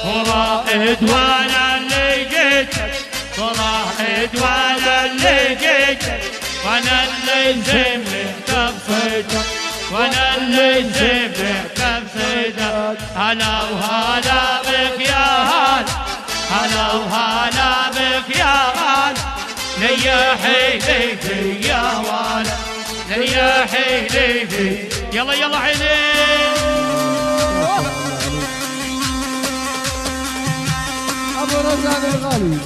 ورائد وانا اللي جيتك ورائد وانا اللي جيتك وانا اللي سمعت بصيتك وانا اللي سمعت بصيتك هلا وهلا بك يا هلا هلا وهلا بك يا هلا ليا حيلي يا والا ليا حيلي يلا يلا عيني ابو رزاق الغالي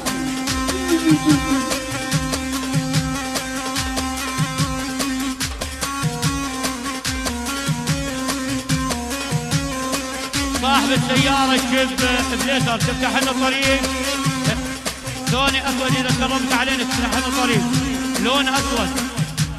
صاحب السيارة تشب بليزر تفتح لنا الطريق لوني اسود اذا كرمت علينا تفتح لنا الطريق لون اسود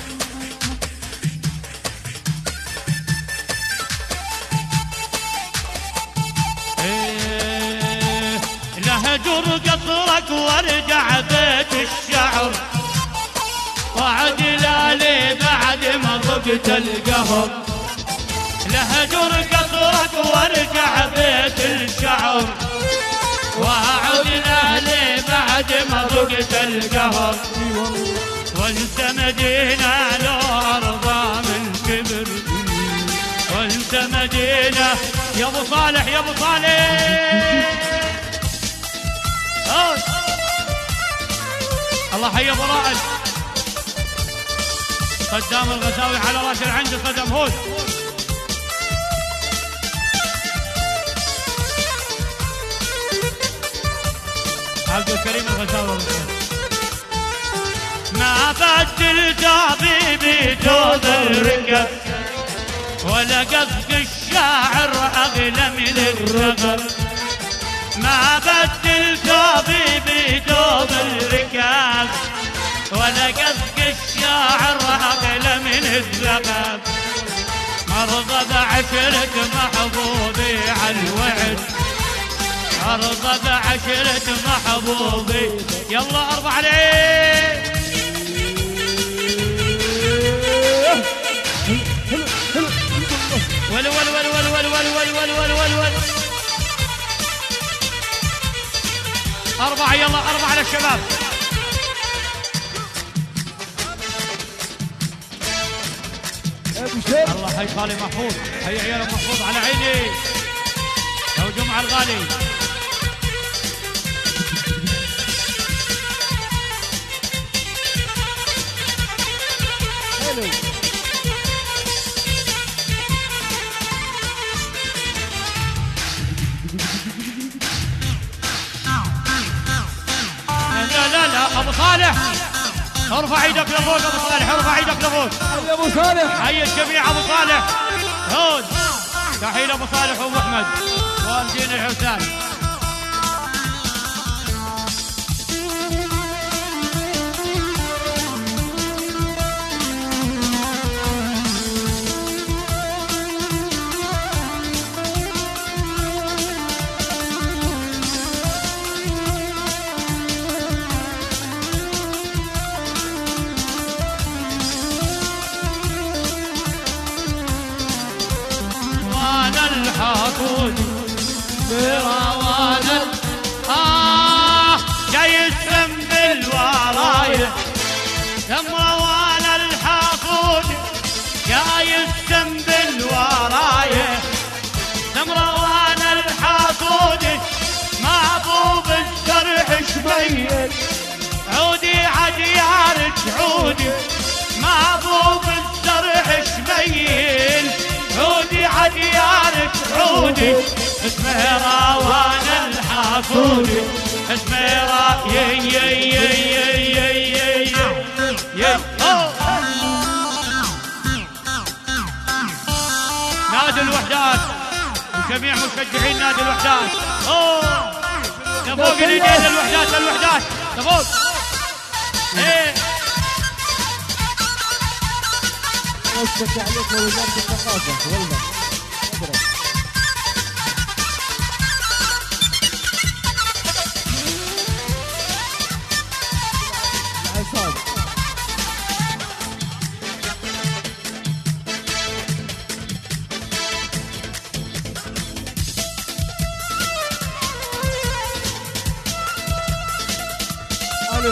لهجر قصرك وارجع بيت الشعر وعد لالي بعد ما ضقت القهر لهجر قصرك وارجع بيت الشعر واعود لالي بعد ما ضقت القهر وانت مدينة لو ارضى من كبر وانت مدينة يا ابو صالح يا ابو صالح الله حي ابو رائد صدام الغزاوي على راس العند صدام هود عبد الكريم الغزاوي ما بدل طبيبي دوب الرقب ولا قصد الشاعر اغلى من الرقب ما بدل طبيبي دوب الركاب ولا قصد الشاعر اغلى من الرقب ارضى بعشرة محبوبي على الوعد ارضى بعشرة محبوبي يلا اربع عليه ول ول ول ول ول ول ول ول ول ول أربعة يلا أربعة للشباب الله حي خالي محفوظ حي عيال محفوظ على عيني لو جمعة الغالي لا ابو صالح ارفع ايدك لفوق ابو صالح ارفع ايدك لفوق يا ابو صالح حي الجميع ابو صالح هون تحيه ابو صالح وابو احمد والدين الحسين الحاقود براوانا جاي السم بالوراية روان الحاقود جاي السم بالوراية روان الحاقود معبوب الجرح شبيل عودي عديارك عودي معبوب الجرح شبيل عودي عديارك عودي اسمه راوان الحاقودي اسمه نادي الوحدات وجميع مشجعين نادي الوحدات لفوق اليدين الوحدات الوحدات لفوق ايه اشتكي عليك وزارة الثقافة والله العصابة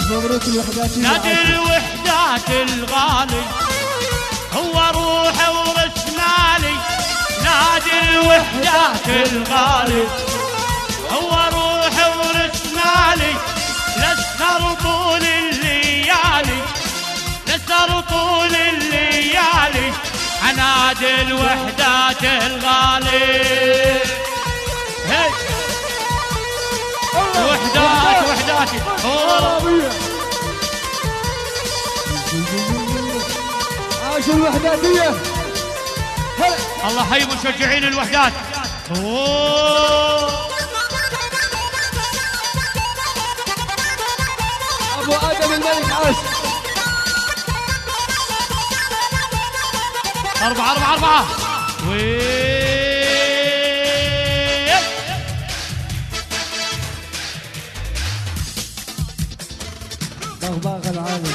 مبروك الوحداتية. نادي الوحدات الغالي هو روحي ورس مالي. نادي الوحدات الغالي هو روحي ورس مالي. لسهر طول الليالي لسهر طول الليالي عنادي الوحدات الغالي. هي وحدات وحداتي عاش الوحداتية. الله حي مشجعين الوحدات. ابو ادم الملك عاش. 4 بغباغ العالم.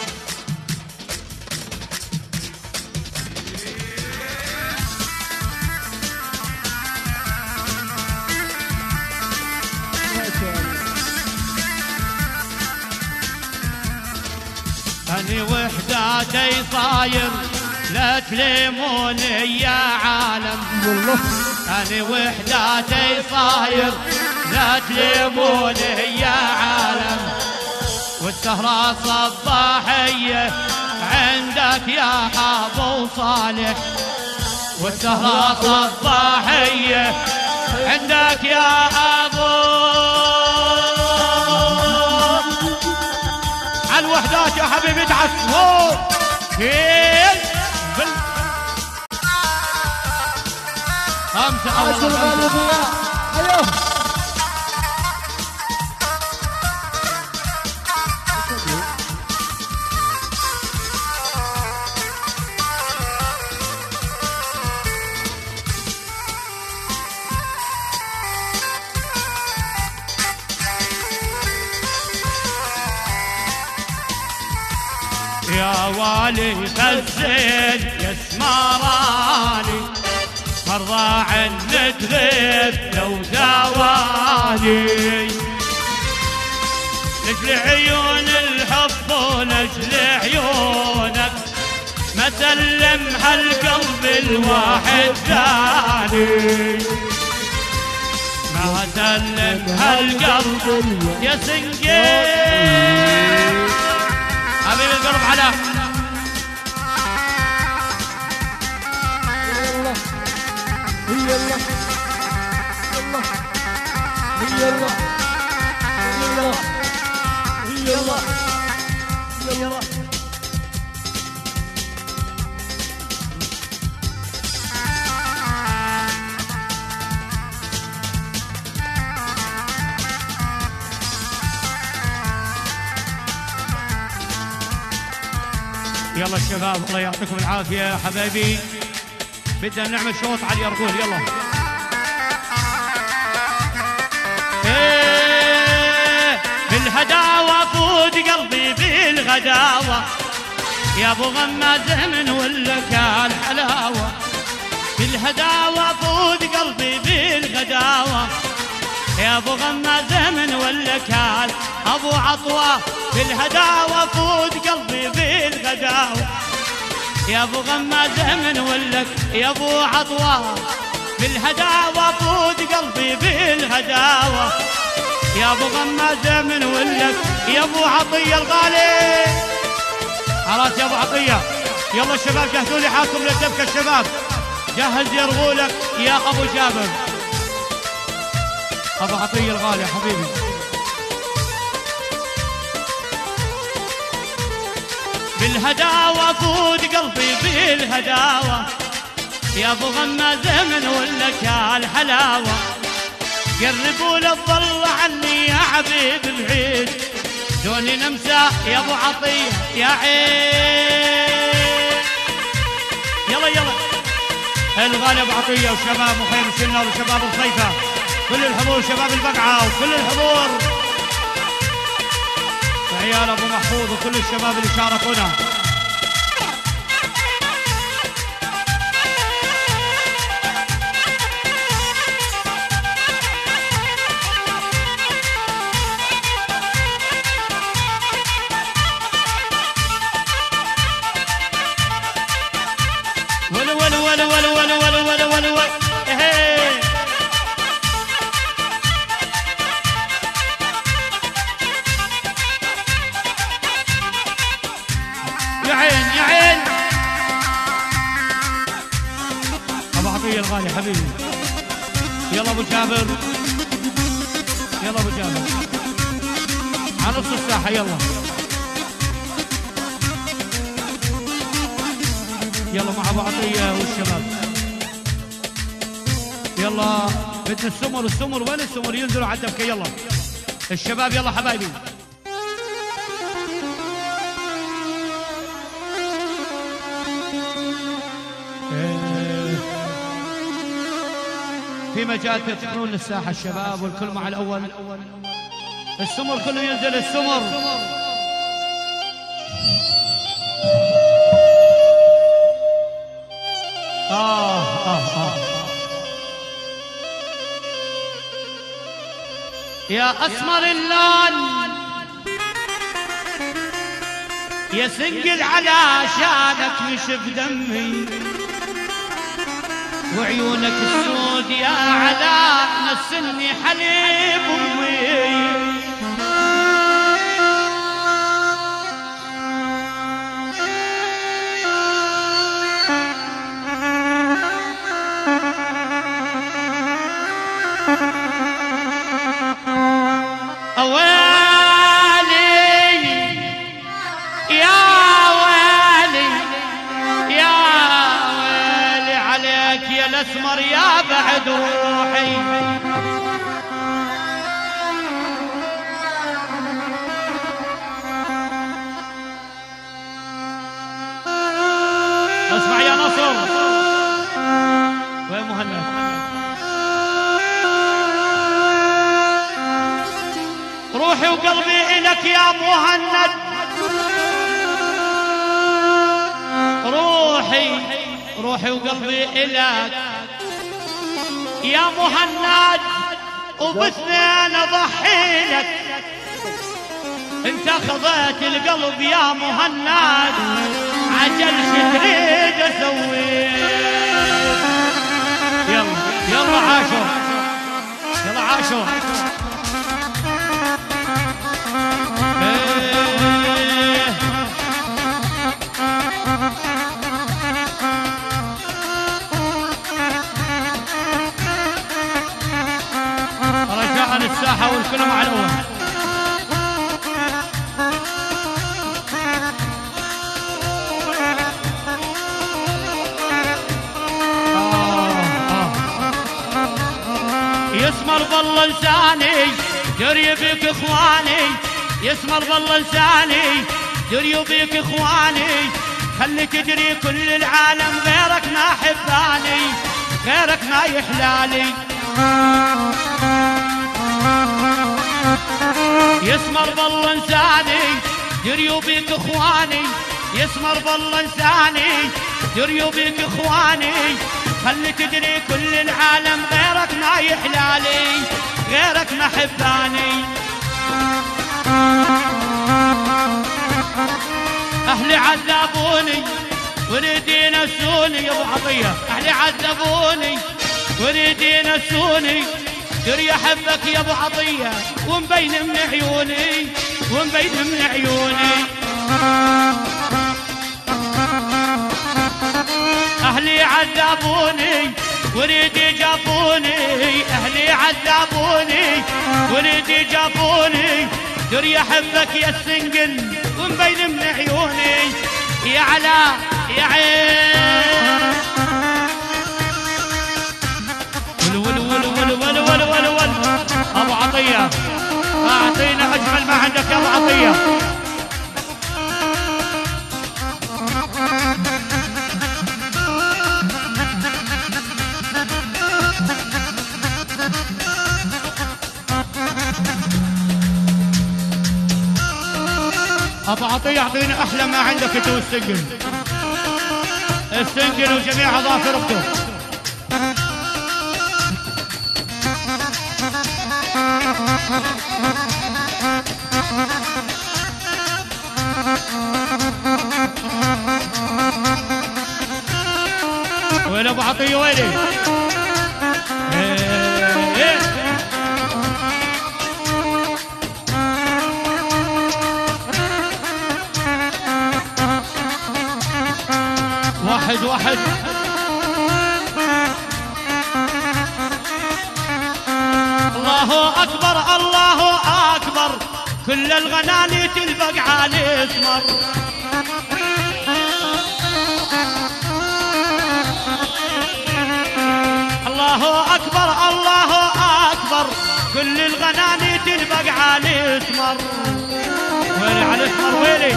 أني وحداتي صاير لا تلموني يا عالم. والله أني وحداتي صاير لا تلموني يا عالم. والسهرة صباحية عندك يا أبو صالح. والسهرة صباحية عندك يا أبو. الوحدات يا حبيبي تعسوا خمسة عاش الغالبية. ايوه يا والي خزين يا سمراني مرضى عن تغيب لو داواني. لجل عيون الحب ولجل عيونك ما سلم هالقلب الواحد ثاني. ما سلم هالقلب يا سنقين. حبيب القلب على يلا يلا يلا يلا يلا يلا يلا. يلا الشباب الله يعطيكم العافية يا حبايبي. بدنا نعمل شوط على اليرغول. يلا بالهداوة فود قلبي بالغداوة يا ابو غماز من ولا كان حلاوة. بالهداوة فود قلبي بالغداوة يا ابو غماز من ولا كان ابو عطوة. بالهداوة فود قلبي بالغداوة يا ابو غماز من ولك يا ابو عطوة. بالهداوة فود قلبي بالهداوة يا ابو غماز من ولك يا ابو عطية الغالي. خلاص يا ابو عطية. يلا الشباب جهزوا لي حالكم للدبكة. الشباب جهز يرغولك يا ابو جابر. ابو عطية الغالي حبيبي. بالهداوة فود قلبي بالهداوة يا ابو غماز من ولك يا الحلاوة. قربوا للظل عني يا حبيب بعيد دوني نمسى يا ابو عطية يا عين. يلا يلا الغالي ابو عطية وشباب مخيم السنة وشباب الصيفة كل الحضور شباب البقعة وكل الحضور وعيال ابو محفوظ وكل الشباب اللي شاركونا. الغالي حبيبي. يلا ابو جابر، يلا ابو جابر على نص الساحه. يلا يلا مع ابو عطيه والشباب. يلا بدنا السمر، السمر وين السمر؟ ينزلوا على الدبكه. يلا الشباب يلا حبايبي. في مجال تدخلون للساحه الشباب والكل مع الاول. السمر كله ينزل السمر. يا أسمر اللون يا سنقل على شانك نشف دمي، وعيونك السود يا علاء نسلني حليب أمي. اسمر يا بعد روحي. اسمع يا نصر. وين مهند؟ روحي وقلبي إلك يا مهند. روحي وقلبي إلك يا مهند، وباثنين اضحي لك. انت خضيت القلب يا مهند، عجل شو تريد اسوي. يلا يلا عاشور، يلا عاشور. عن الساحة والكل مع الأول. يسمر بالله لساني دري بك اخواني، يسمر بالله لساني دري بك اخواني. خلي تدري كل العالم غيرك ما حباني، غيرك ما يحلالي. يسمر بالله لساني دريو بيك اخواني، يسمر بالله لساني دريو بيك اخواني. خلي تدري كل العالم غيرك ما يحلالي، غيرك ما حباني. اهلي عذبوني وريدي نسوني يا ابو عطيه، اهلي عذبوني وريدي نسوني. دري احبك يا ابو عطيه ومبين من عيوني، ومبين من عيوني. اهلي عذبوني وريدي جابوني، اهلي عذبوني وريدي جابوني. دري احبك يا السنقل ومبين من عيوني. يا علاء يا عين ول ول ول ول ول ول ول. ابو عطيه اعطينا اجمل ما عندك يا ابو عطيه. ابو عطيه اعطينا احلى ما عندك انت والسنقل، السنقل وجميع اظافر اخته. وين ابو عطيه ويني؟ واحد واحد كل الغناني تلبق على اسمر. الله أكبر الله أكبر، كل الغناني تلبق على اسمر. ويلي على اسمر ويلي.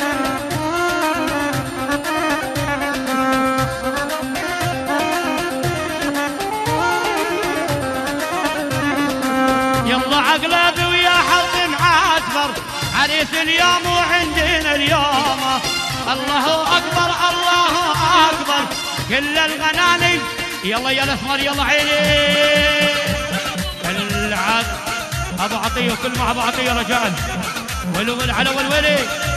يلا عقلبي ويا حظ معتبر، عريس اليوم وعندنا اليوم. الله أكبر الله أكبر، كل الغناني يلا يا الاسمر يلا عيني. العب ابو عطيه كل مع ابو عطيه رجاء. ولول على والولي.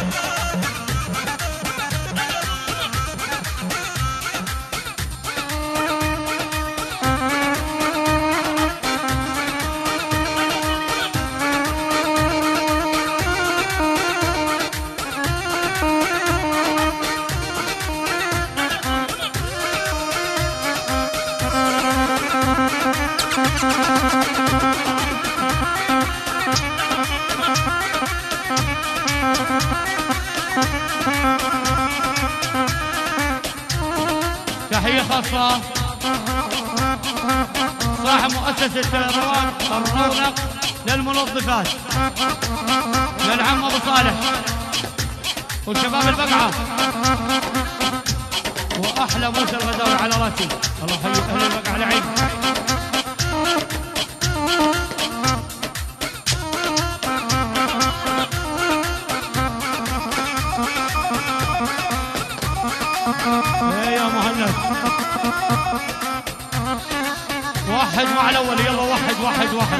تحية خاصة صاحب مؤسسة الرونق للمنظفات للعم أبو صالح وشباب البقعة وأحلى موسى الغزاوي على راسي. الله يحيي أهل البقعة العين. يا مهند وحد مع الاول يلا وحد وحد وحد.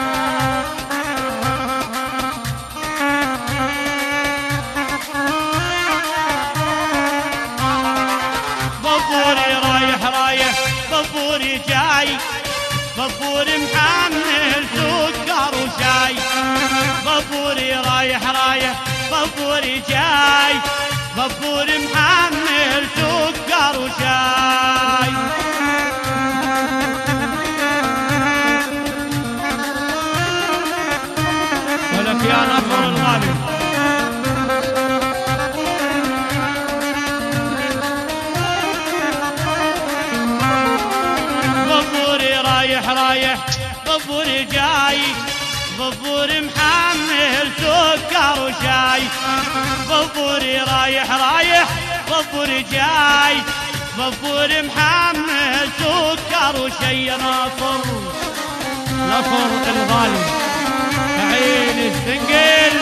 بابوري رايح رايح بابوري جاي، بابوري محمل سكر وشاي. بابوري رايح رايح بابوري جاي، بابوري محمل سكر وشاي. ولك يا نصر الغالي. بابوري رايح رايح بابوري جاي، بابوري محمل سكر وشاي. بابوري رايح رايح بابوري جاي، بابوري محمل سكر وشاي. يا ناصر نصر الغالي عين السنقل.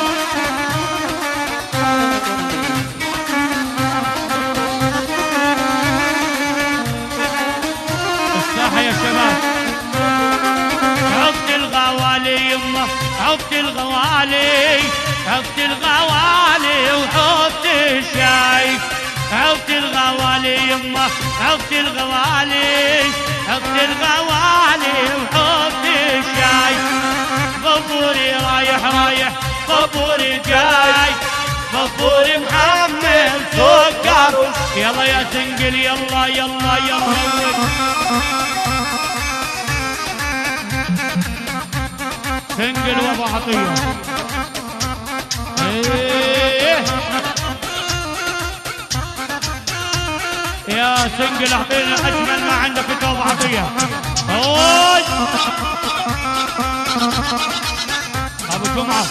الساحة يا شباب. عقد الغوالي يمه عقد الغوالي، عقد الغوالي وحط الشاي. عقد الغوالي يمه عقد الغوالي، عقد الغوالي وحط الشاي. بابوري رايح رايح بابوري جاي، بابوري محمل سكر. يلا يا سنقل يلا يلا يلا. سنقل وابو عطيه. ايه يا سنقل اعطينا اجمل ما عندك انت ابو عطيه. اوي ابو جمعه.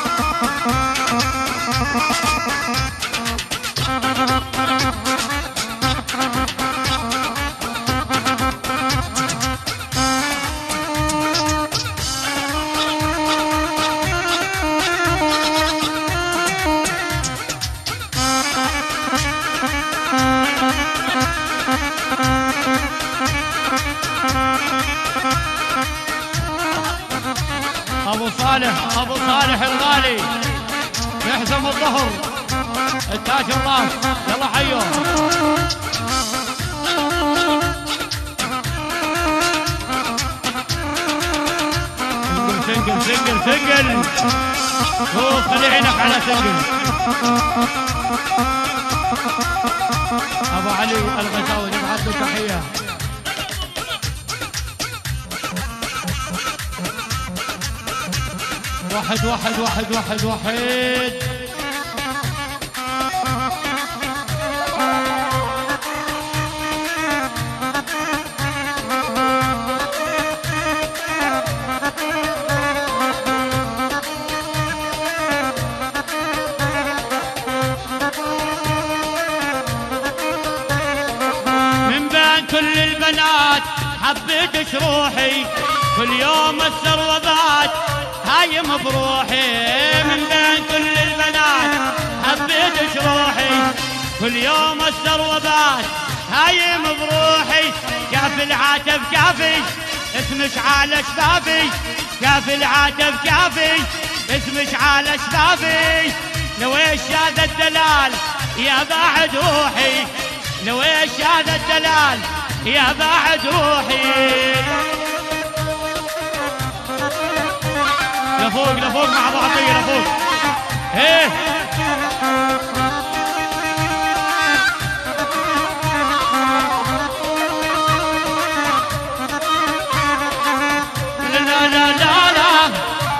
ابو صالح الغالي يحزم الظهر التاج الراس. يلا حيو. سنقل سنقل سنقل. شوف خلي عينك على سنقل. ابو علي الغزاوي نبعث له تحيه. واحد واحد واحد واحد واحد. من بين كل البنات حبيتش روحي، كل يوم الثروبات هايم بروحي. من بين كل البنات حبيتش روحي، كل يوم الثروبات هايم بروحي. كاف العاتب كافي اسمش على شبابي، كاف العاتب كافي اسمش على شبابي. لو ايش هذا الدلال يا بعد روحي، لو ايش هذا الدلال يا بعد روحي. لفوق لفوق مع ابو عطيه لفوق. ايه لا لا لا لا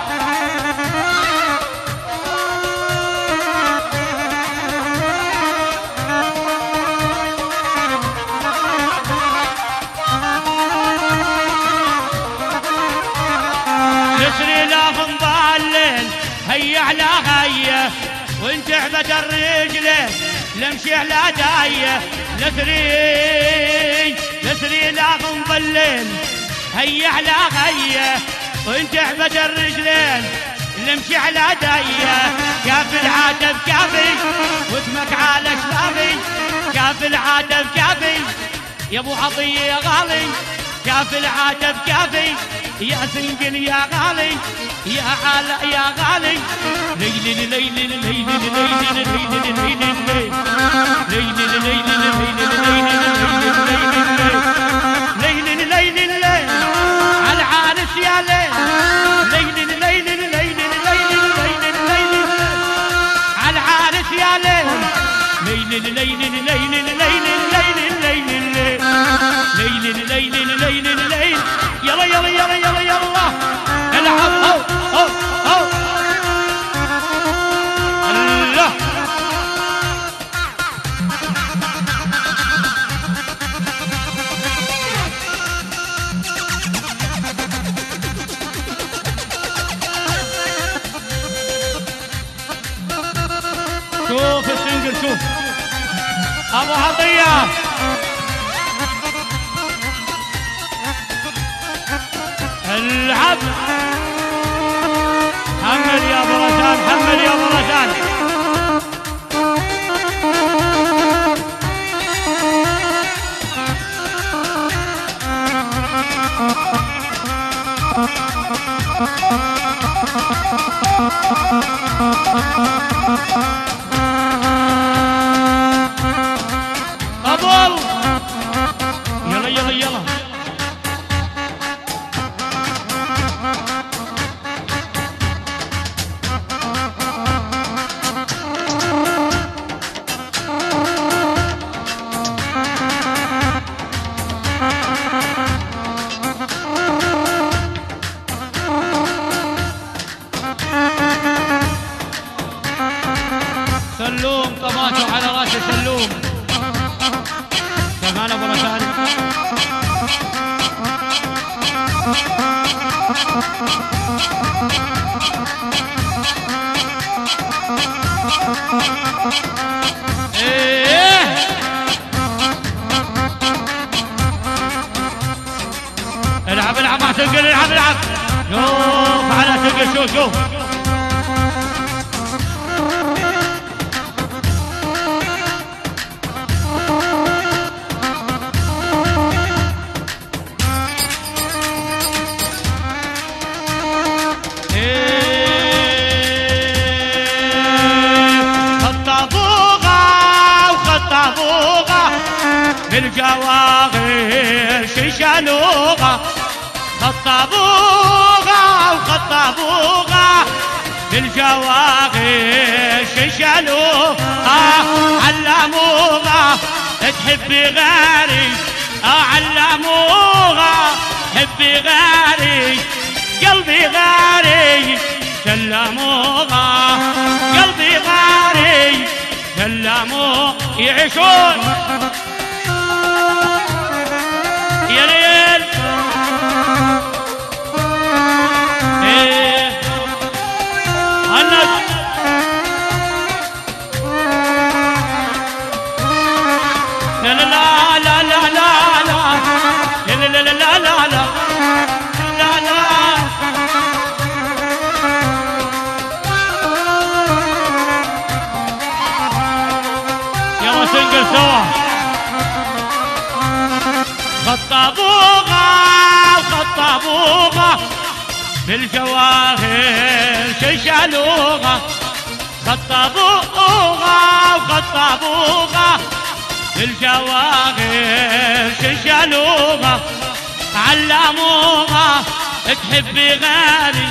يسري لهم بالليل هيا على هيا، وانت عبد الرجلين لمشي على دايه. يسري لهم بالليل هيا على هيا، وانت عبد الرجلين لمشي على دايه. كاف العاتب كافي واسمك على شبابي، كاف العاتب كافي يا ابو عطيه يا غالي. كاف العاتب كافي يا سنقل يا غالي، يا علا يا غالي. ليلي ليلي ليلي ليلي ليلي ليلي ليلي ليلي ليلي على العانس يا ليل. ليلي ليلي ليلي ليلي على العانس يا ليل. ليلي ليلي ليلي ليلي ليلي يلا يلا يلا يلا يلا العب. أو أو أو الله. شوف السنجل شوف ابو عطيه. العب حمل يا ابو رشاد، حمل يا ابو رشاد. ابو يلا يلا يلا. سلوم طماطم على راسه سلوم. كمان ابو رشاد. ايه العب العب مع سنقل، العب العب. شوف على سنقل شوف شوف. بالجواغر شيشانوغا، خطابوغا وخطابوغا بالجواغر شيشانوغا. علموغا تحبي غيري، علموغا تحبي غيري، قلبي غيري سلموها قلبي غاري سلموا يعيشون يا ليل ايه هنك لا لا لا لا لا لا لا لا لا لا لا لا يلا سنقل سوا خطابوها وخطابوها بالجواهر شيشالوها خطابوها وخطابوها بالجواهر شيشالوها علموها تحبي غالي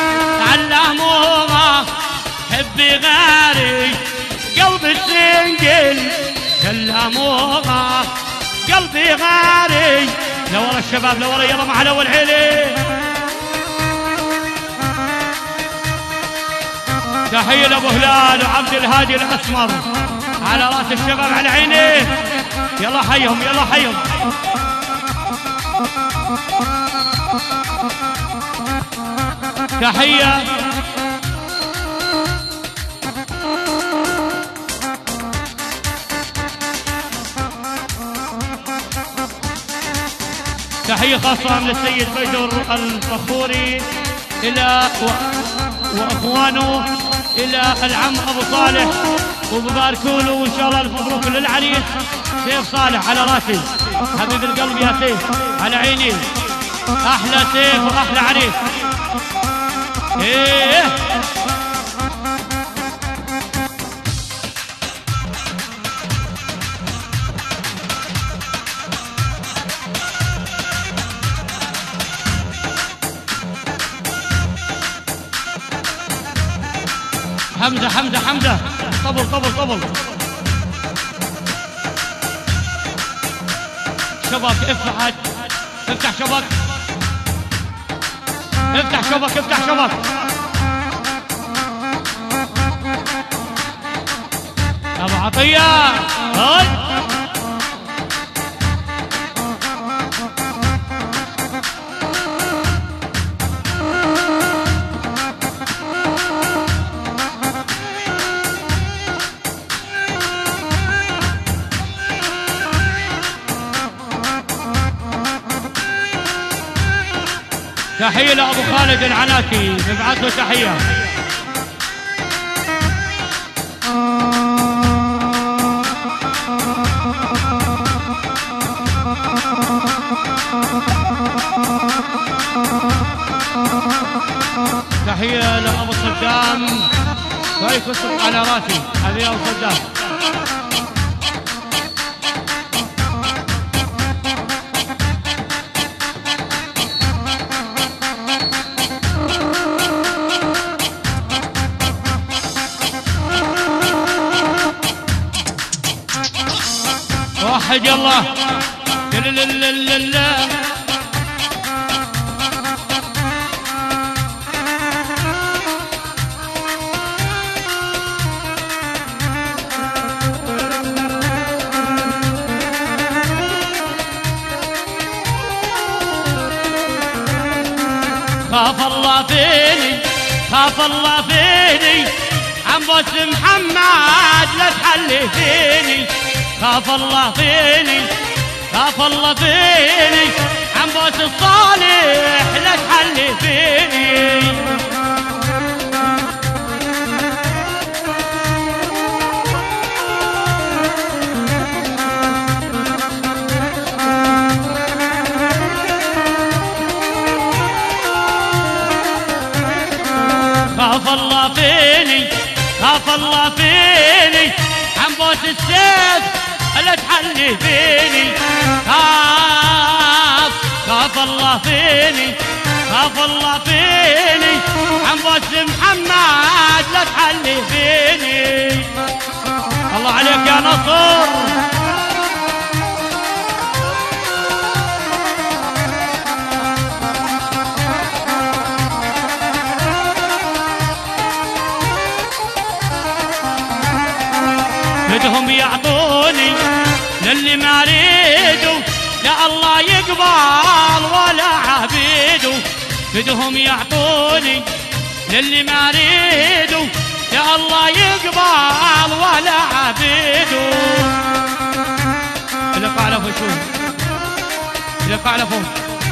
علموها تحبي غالي قلب السنجل كلموها قلبي غالي لورا الشباب لورا يلا مع الاول عيلي تحية لابو هلال وعبد الهادي الاسمر على راس الشباب على عينيه يلا حيهم يلا حيهم تحية تحية خاصة من السيد بدر الفخوري إلى وأخوانه إلى العم أبو صالح وبباركوا له وإن شاء الله ألف مبروك للعريس سيف صالح على راسي حبيب القلب يا سيف على عيني أحلى سيف وأحلى عريس إيه حمزة حمزة حمزة طبل طبل طبل شبك افتح افتح شبك افتح شبك افتح شبك ابو عطية هاي تحية لأبو خالد العناكي نبعث له تحية تحية لأبو صدام كويس وصلت على راسي حبيبي أبو صدام وحد الله لا لا لا لا خاف الله فيني خاف الله فيني عم بوس محمد لا تحلي فيني خاف الله فيني خاف الله فيني عم بوس الصالح لا تحلي فيني خاف الله فيني خاف الله فيني عم بوس السيف لا تحلي فيني خاف الله فيني خاف الله فيني عم بوس محمد لا تحلي فيني الله عليك يا نصر بدهم يعطوني للي ما اريدوا، لا الله يقبل ولا عبيدوا. بدهم يعطوني للي ما اريدوا، لا الله يقبل ولا عبيدوا. اللي قاعد فوق شو اللي قاعد فوق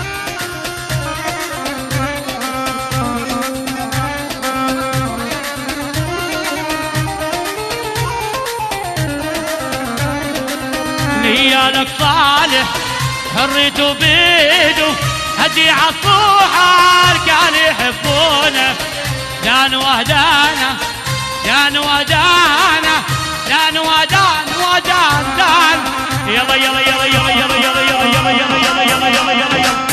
نيالك صالح حريته بيده، هدي عالصوحة كان يحبونه. دان ودانا دان ودانا دان ودان ودان دان. يلا يلا يلا يلا يلا يلا يلا يلا يلا يلا يلا يلا يلا يلا.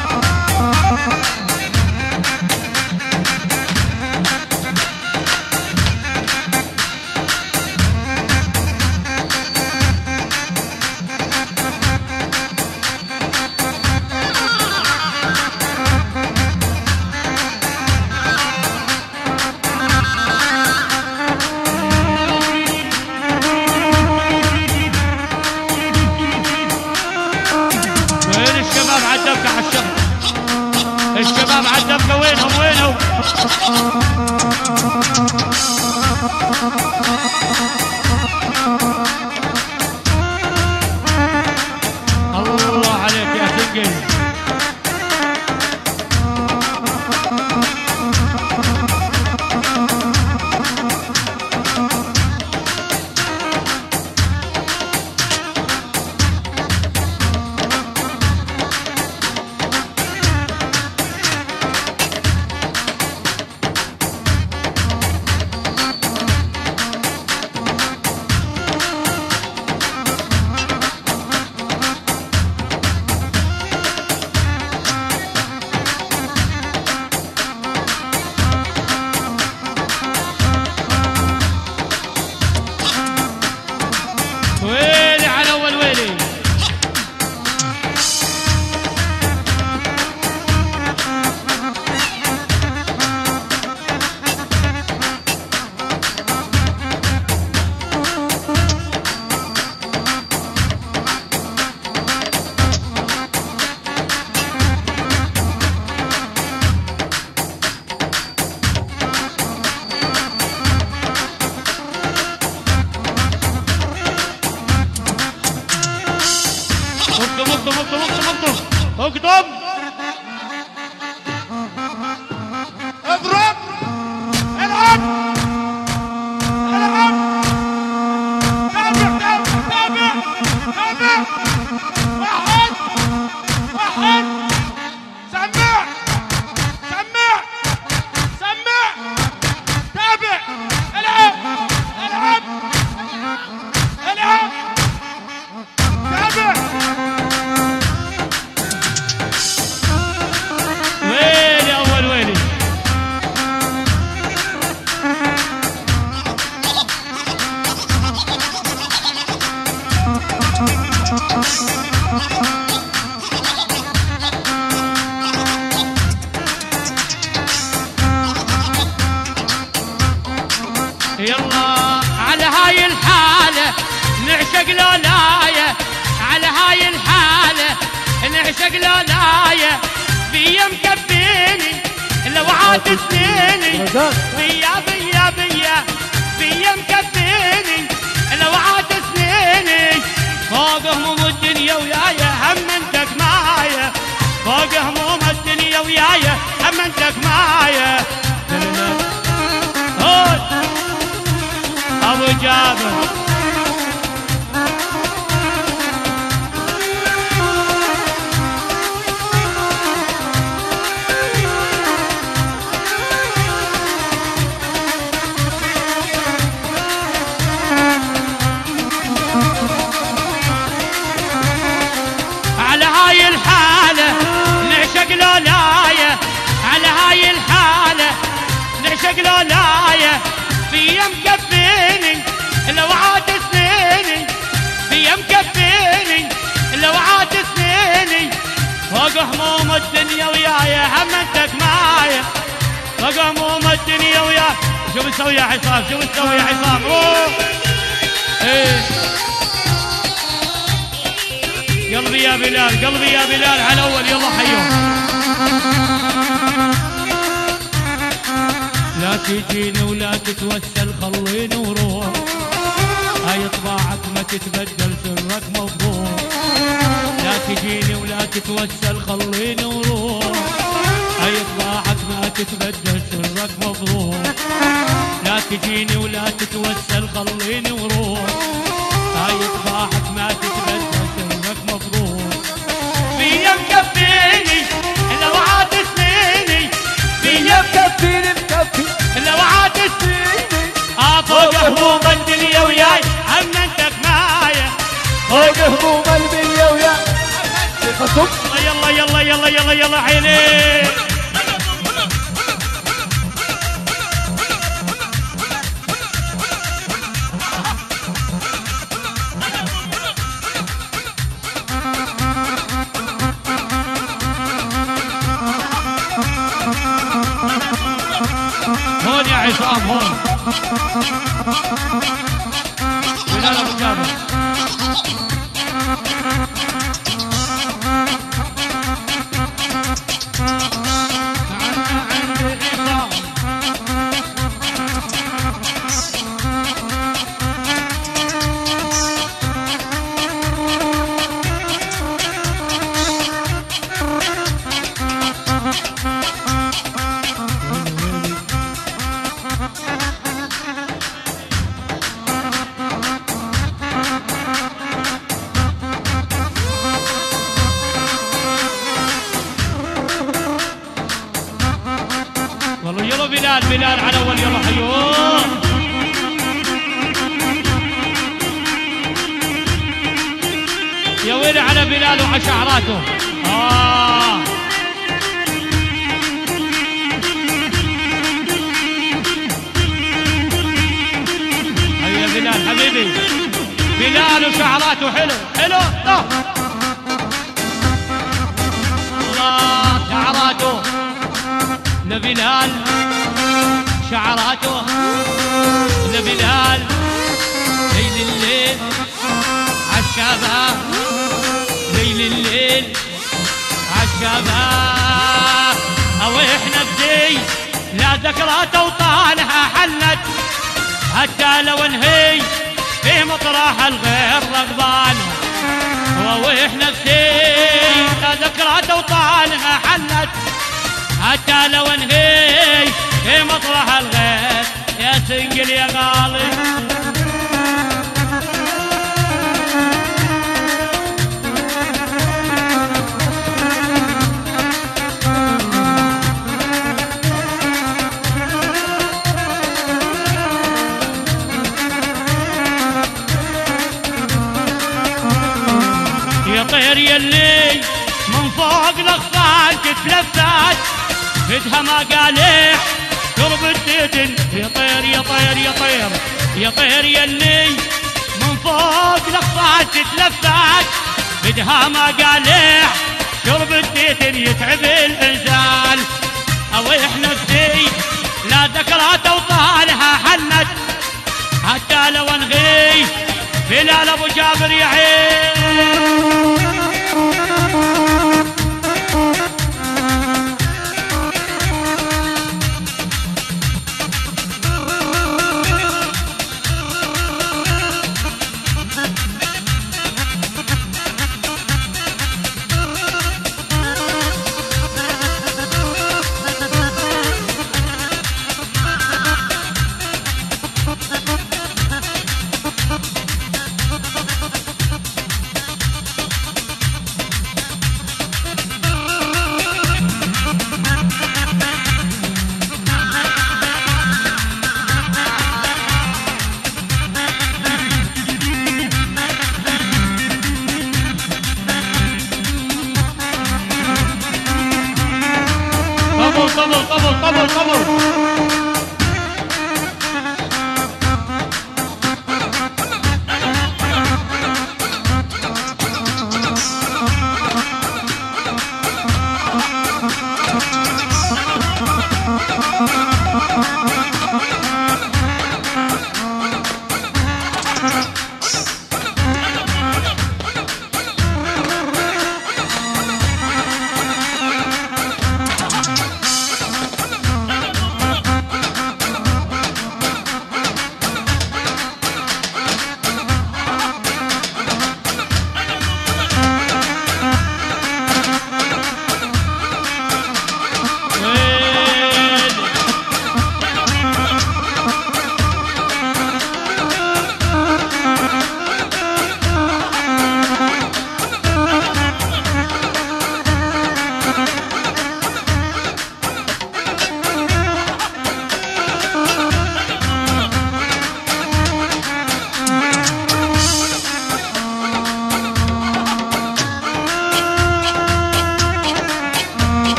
الشباب عالدبكة وينهم وينهم؟ الله عليك يا تنقل. اكتب اضرب العب العب تابع تابع تابع واحد واحد سمع سمع سمع تابع العب العب العب تابع. ويلي اول ويلي يلا على هاي الحالة نعشق لولاية، على هاي الحالة نعشق لولاية. بيا مكفيني لو عاد سنيني، بيا بيا بيا بيا مكفيني لو عاد سنيني. فوق هموم الدنيا ويايا همنتك معايا، فوق هموم الدنيا ويايا همنتك معايا. ابو جابر على هاي الحالة نعشق لولاية، على هاي الحالة نعشق لولاية. بيا مكفيني لو عاد سنيني، بيا مكفيني لو عاد سنيني. فوق هموم الدنيا ويايا همنتك معايا، فوق هموم الدنيا ويايا. شو بتسوي يا عصام؟ شو بتسوي يا عصام؟ اوه ايه يا بلال، قلبي يا بلال على اول، يلا حيوه. لا تجيني ولا تتوسل خليني وروح، هاي طباعك ما تتبدل سرك مفضوح. لا تجيني ولا تتوسل خليني وروح، هاي طباعك ما تتبدل سرك مفضوح. لا تجيني ولا تتوسل خليني وروح، هاي طباعك ما تتبدل سرك مفضوح. فيا مكفيني لو عاد سنيني، فيا مكفيني مكفي لو عاد سنيني، فوق هموم الدنيا وياي امنتك معايا، فوق هموم الدنيا وياي. يلا يلا يلا يلا يلا عيني. هون يا عصام هون. بلال ابو جابر. والله يلا بلال، بلال على اول، يلا حيوه. يا ويلي على بلال وعلى شعراته. هيا بلال حبيبي، بلال وشعراته حلو حلو. الله شعراته لبلال، شعراته لبلال. ليل الليل عالشباب، ليل الليل عالشباب. او احنا بدي لا ذكرات اوطانها حلت، حتى لو انهي في مطرح الغير رغبان. واحنا بدي لا ذكرات اوطانها حلت، حتى لو انهي في مطرح الغير. يا سنقل يا غالي. يا طير يلي من فوق الاغصان تتلفت، بدها ما قالح قرب الديدن. يا طير يا طير يا طير يا طير يلي من فوق الاغصان تتلفت، بدها ما قالح قرب الديدن يتعب الانسان. او احنا بدي لا ذكرات اوطانها حنت، حتى لو انغي بلال ابو جابر يا عين.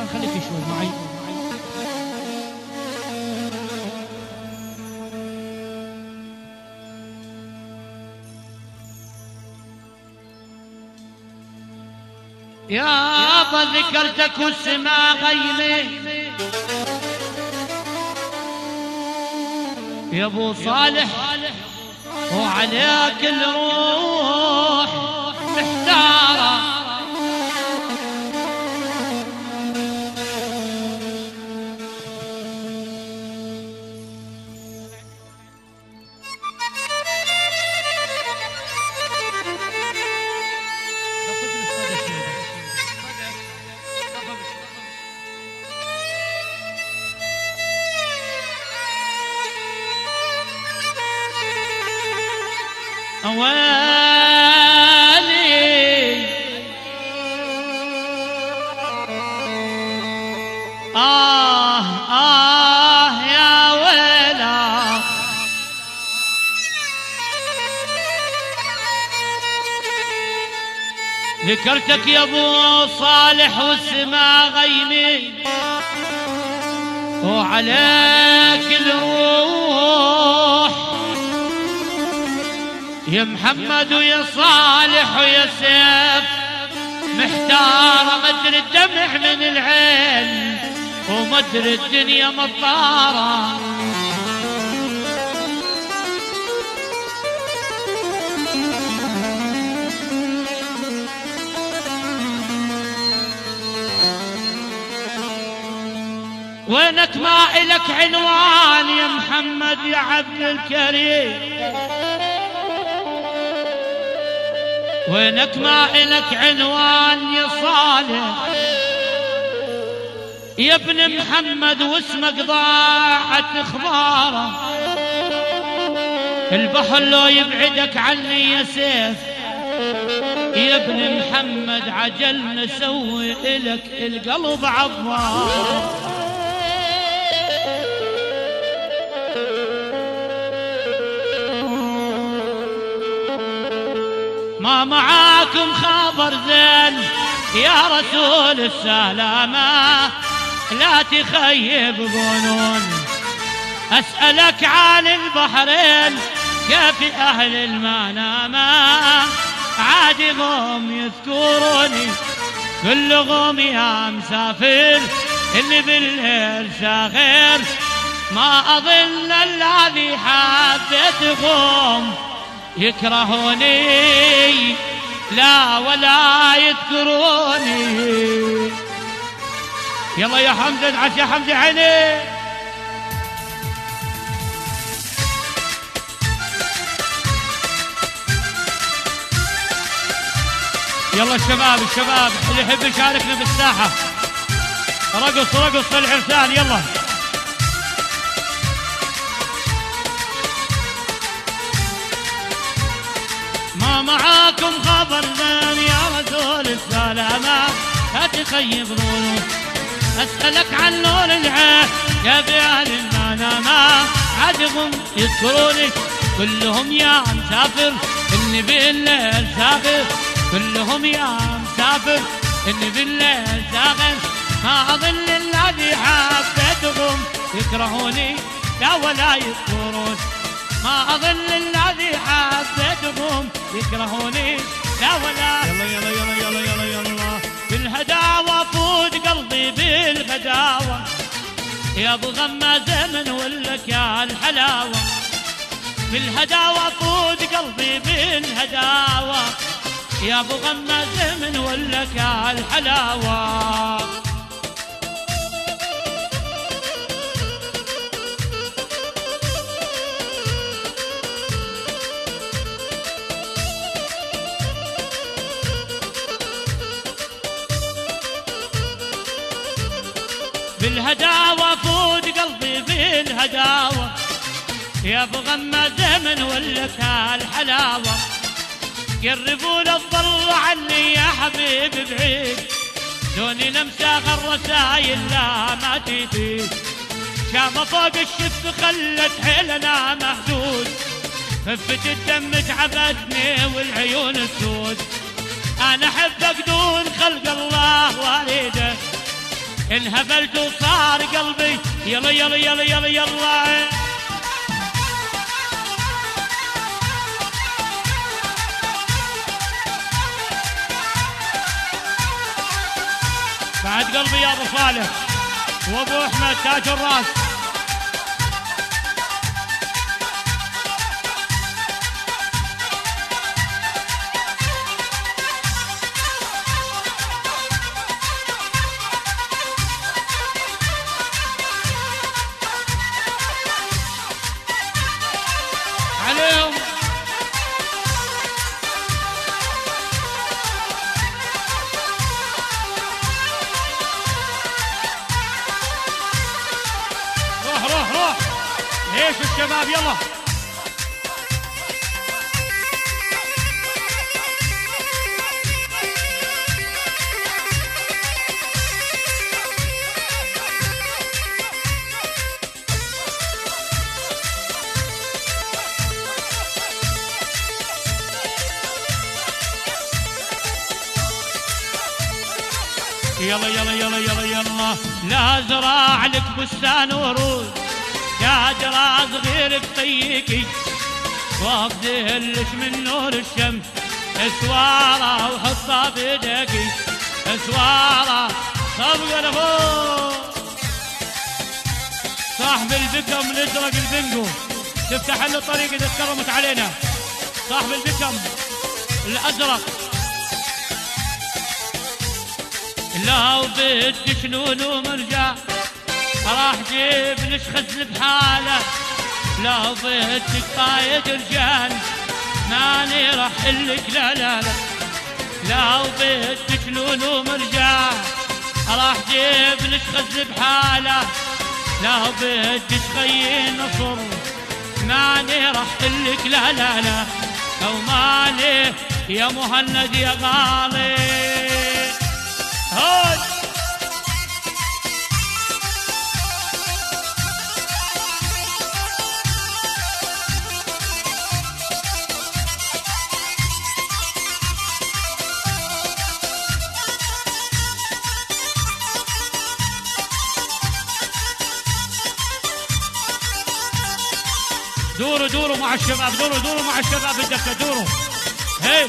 خليك شوي معي. يا ابا ذكرتك والسما غيمه يا ابو صالح وعليك الروح محتاره. أوالي يا ويلا ذكرتك يا ابو صالح والسما غيمي وعليك الروح يا محمد ويا صالح ويا سيف محتارة مدري الدمع من العين ومدري الدنيا مطارة. وينك ما إلك عنوان يا محمد يا عبد الكريم وينك ما إلك عنوان يا صالح يا ابن محمد واسمك ضاعت اخباره. البحر لو يبعدك عني يا سيف يا ابن محمد عجل نسوي إلك القلب عبار. ما معاكم خبر زين يا رسول السلامة لا تخيب ظنون. أسألك عن البحرين كيف أهل المنامة عادهم يذكروني كلهم يا مسافر اللي بالليل ساخر. ما أظن الذي حبيتهم يكرهوني لا ولا يذكروني. يلا يا حمزة ادعس يا حمزة عيني. يلا الشباب اللي يحب يشاركنا بالساحة رقص للعرسان يلا. ما معاكم خبر زين يا رسول السلامة لا تخيب ظنون. أسألك عن نور العين يا بأهل المنامة عادهم يذكروني كلهم يا مسافر اللي بالليل سافر كلهم يا مسافر اللي بالليل سافر. ما أظن الذي حبيتهم يكرهوني لا ولا يذكرون. ما أظن الذي حبيتهم يكرهوني لا ولا. يلا يلا يلا يلا يلا يلا بالهداوة فوت قلبي بالغداوة يا ابو غمازة من ولك يا الحلاوة. بالهداوة فوت قلبي بالهداوة يا ابو غمازة من ولك يا الحلاوة. بالهداوة فوت قلبي بالهداوة يا ابو غمازة من ولك الحلاوة. قربوا الظل عني يا حبيب بعيد دوني لمساغ الرسايل لا ما تفيد. شامة فوق الشف خلت حيلنا محدود خفة الدم تعبتني والعيون السود. انا احبك دون خلق الله واريده انهبلت وصار قلبي يلا يلا يلا يلا يلا. بعد قلبي يا ابو صالح وابو احمد تاج الراس. عليهم روح ايش الشباب يلا. يلا يلا يلا يلا يلا. لا زراع لك بستان ورود شاجرة صغير بطيكي وابدلش من نور الشمس اسوارة وحطها بيدكي اسوارة صبغة لفوق. صاحب البكم الازرق البنجو تفتح له طريق اذا تكرمت علينا. صاحب البكم الازرق لو بدك شنون ومرجع راح جيب لش خزن بحاله. لو بدك قايد رجال ماني راح قلك لا لا لا. لو بدك شنون ومرجع راح جيب لش خزن بحاله. لو بدك خي نصر ماني راح قلك لا لا لا. او ماني يا مهند يا غالي هاي. دوروا مع الشباب دوروا مع الشباب بالدكة دوروا هي.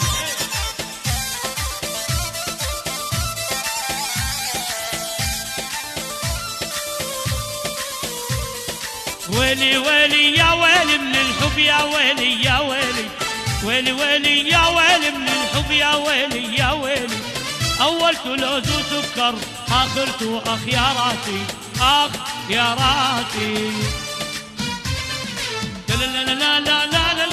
ويلي ويلي يا ويلي من الحب يا ويلي يا ويلي. ويلي ويلي يا ويلي من الحب يا ويلي يا ويلي. أولت لوز وسكر آخرت أخ يا راسي أخ يا راسي. لا لا لا لا لا لا.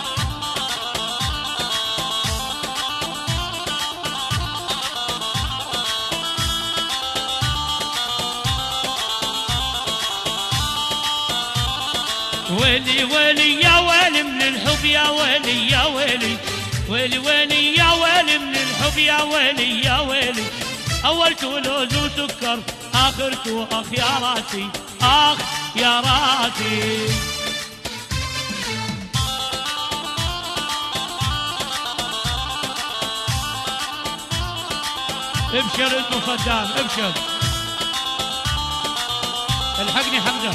ويلي ويلي يا ويلي من الحب يا ويلي يا ويلي. ويلي ويلي يا ويلي من الحب يا ويلي يا ويلي. أولت لوز وسكر آخرت أخ يا راسي أخ يا راسي. ابشر انت صدام ابشر. الحقني حمزه.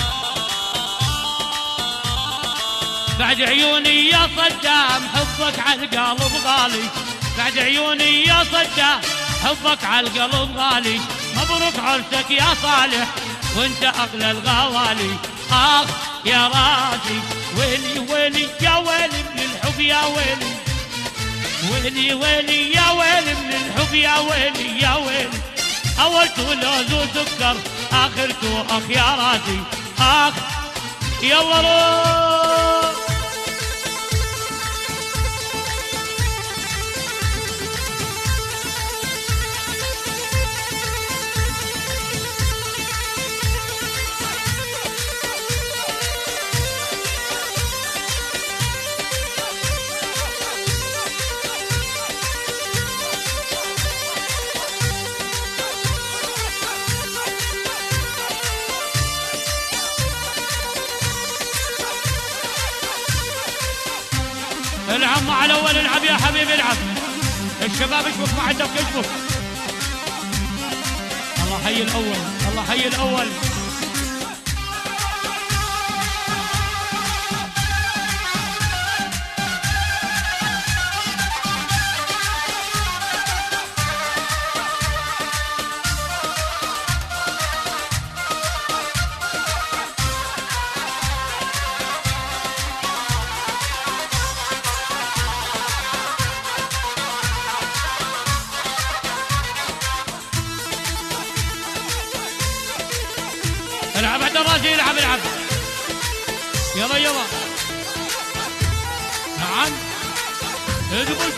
بعد عيوني يا صدام حبك على القلب غالي. بعد عيوني يا صدام حبك على القلب غالي. مبروك عرسك يا صالح وانت اغلى الغوالي اخ يا راسي. ويلي ويلي يا ويلي من الحب يا ويلي. ويلي ويلي يا ويلي من الحب يا ويلي يا ويلي. أولت لوز وسكر آخرت أخ يا راسي أخ. يلا روح. العب مع الاول العب يا حبيبي العب. الشباب اشبك مع الدف اشبك. الله حي الأول، الله حي الأول. العب عبد الرازي، العب العب. يلا يلا. نعم. ادبج.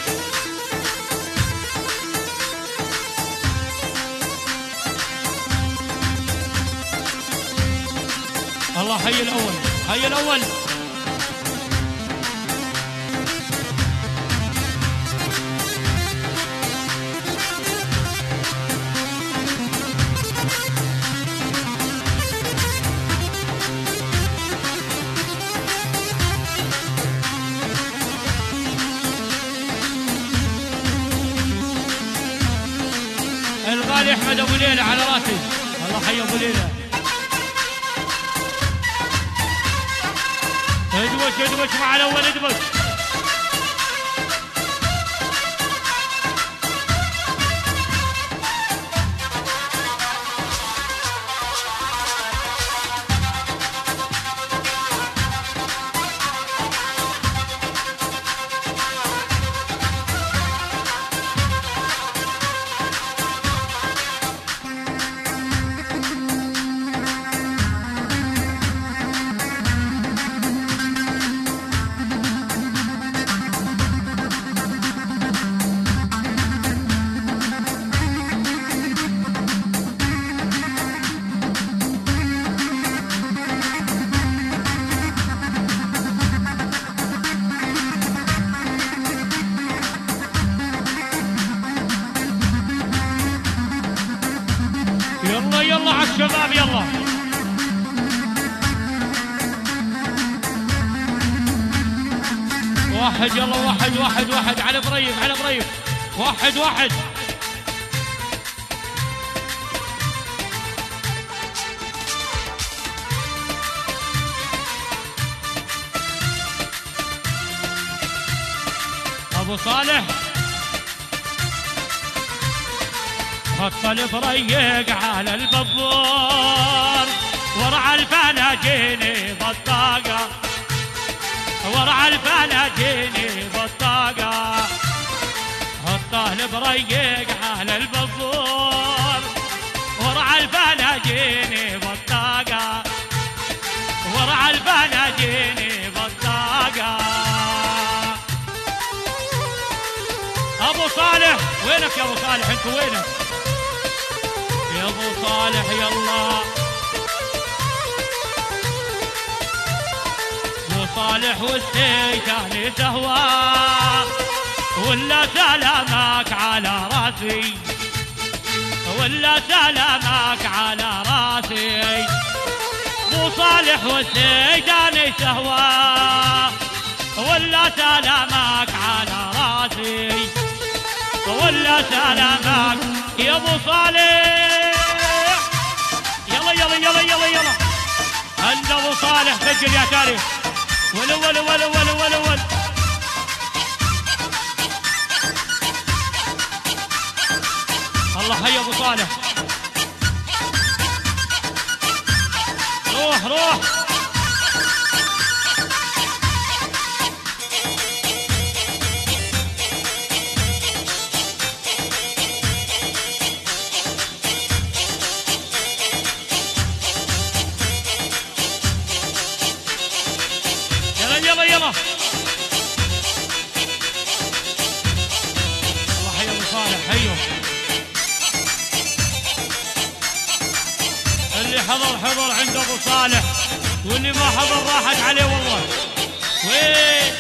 الله حي الأول، حي الأول. الغالي احمد ابو ليلى على راسي، الله حي ابو ليلى. ادوش ادوش مع الاول، ادوش. يلا يلا على الشباب يلا. واحد يلا، واحد واحد واحد على بريف، على بريف. واحد واحد. ابو صالح خط الفريق على الببور، ورع الفناجيني بطاقة، ورع الفناجيني بطاقة. خطه الفريق على الببور، ورع الفناجيني بطاقة، ورع الفناجيني بطاقة. ابو صالح وينك يا ابو صالح؟ انت وينك يا ابو صالح؟ يلا ابو صالح والسيجان سهوا، ولا سلامك على راسي، ولا سلامك على راسي. ابو صالح والسيجان سهوا، ولا سلامك على راسي، ولا سلامك يا ابو صالح. يلا يلا يلا يلا يلا. عند ابو صالح سجل يا تاريخ. ولو ولو ولو ولو ولو ولو. الله حي ابو صالح. روح روح. يلا يلا. الله حي ابو صالح، حيه. اللي حضر حضر عند ابو صالح، واللي ما حضر راحت عليه والله. وين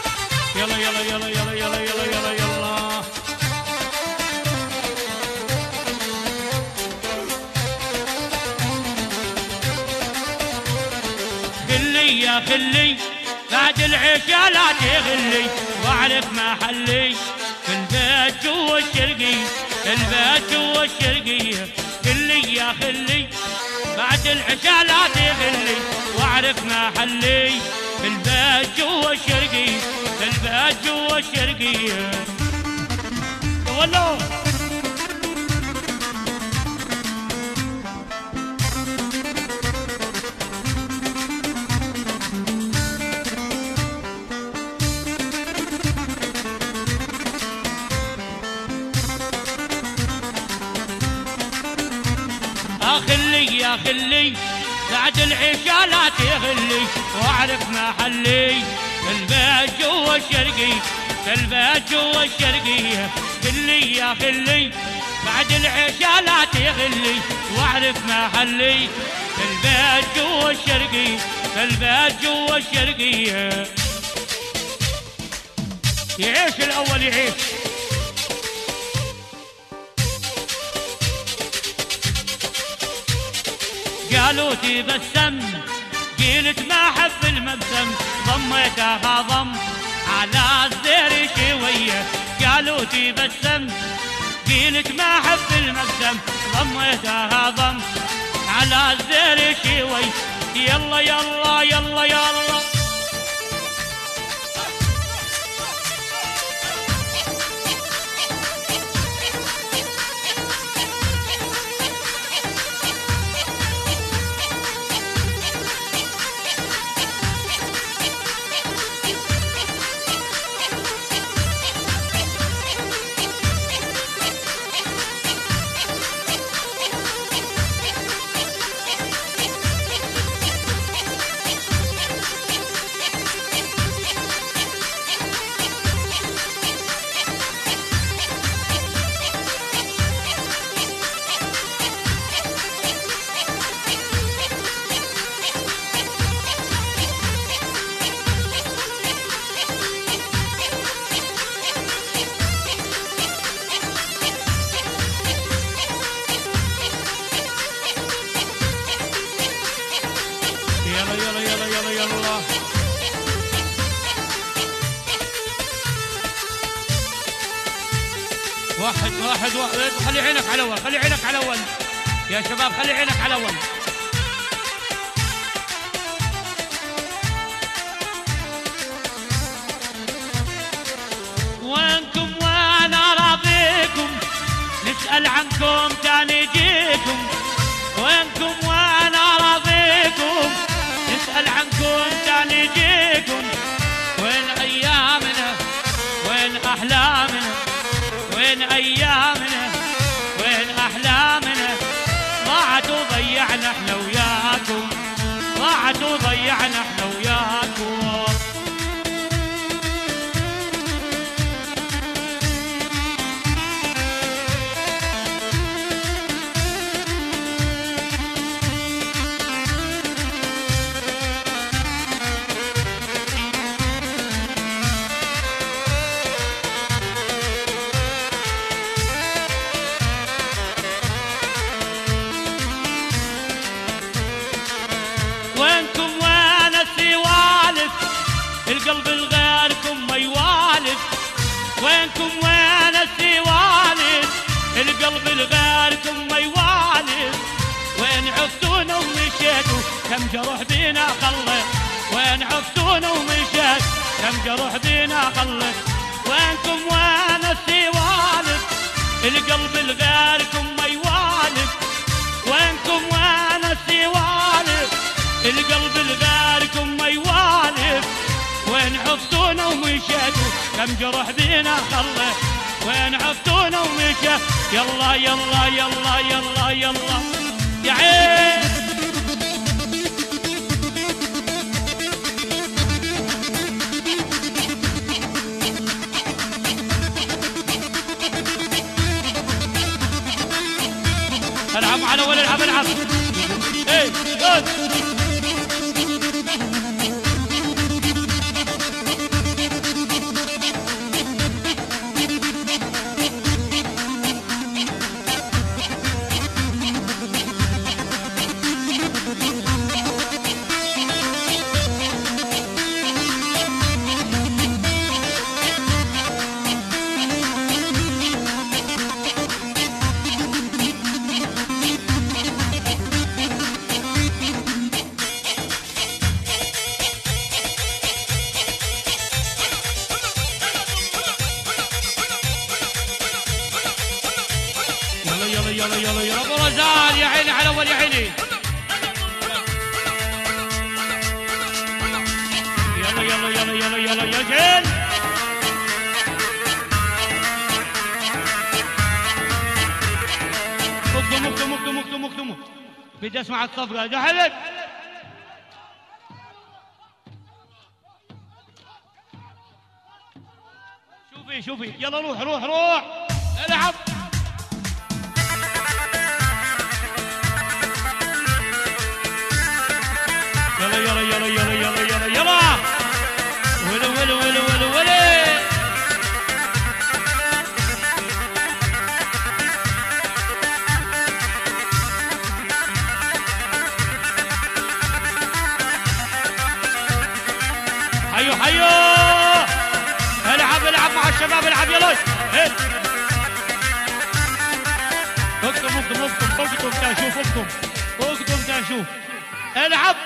يلا يلا يلا يلا يلا يلا يلا يلا. خلي يا خلي بعد العشاء لا تغلي، واعرف محلي في البيت جوا الشرقية، البيت جوا الشرقية. خلي يا خلي بعد العشاء لا تغلي، واعرف محلي في البيت جوا الشرقية، البيت جوا الشرقية. والله خلي يا خلي بعد العشاء لا تغلي، واعرف محلي البيت جوا الشرقية، البيت جوا الشرقية. خلي يا خلي بعد العشاء لا تغلي، واعرف محلي البيت جوا الشرقية، البيت جوا الشرقية. يعيش الأول يعيش. قالوا تبسم قلت ما احب المبسم، ضميتها ضم على الزير شويه. قالوا تبسم قلت ما احب المبسم، ضميتها ضم على الزير شوي. يلا يلا يلا يلا واحد خلي عينك على اول، خلي عينك على اول يا شباب، خلي عينك على اول. وينكم وانا راضيكم، نسأل عنكم تاني جيكم. وينكم وانا راضيكم، نسأل عنكم تاني جيكم. وين ايامنا وين احلامنا، وين ايامنا وين احلامنا. ضاعت وضيعنا احنا وياكم، ضاعت وضيعنا احنا وياكم. وينكم وانا سوالف، القلب الغيركم ما يوالف. وينكم وانا سوالف، القلب الغيركم ما يوالف. وين عفتونا ومشيتوا كم جرح بينا خلى، وين عفتونا ومشيت كم جرح بينا خلى. وينكم وانا سوالف، القلب الغيركم ما يوالف. وينكم وانا سوالف، القلب الغيركم ما يوالف. وين عفتونا ومشيتوا كم جرح بينا خلى، وين عفتونا ومشيت. يلا يلا يلا يلا يلا يا عين. العب على ولا العب العب. ايه يلا يلا يلا ابو رزان يا عيني على اول يا عيني. يلا يلا يلا يلا يلا يا جيل. اكتم اكتم اكتم اكتم اكتم. بدي اسمع الصفقه يا حبيب. شوفي شوفي يلا روح روح روح العب. يلا يلا يلا يلا يلا يلا يلا ولا ولا ولا ولا ولا. حيو حيو العب العب مع الشباب العب يلا. اكتم اكتم اكتم اكتم تشوف اكتم اكتم تشوف العب.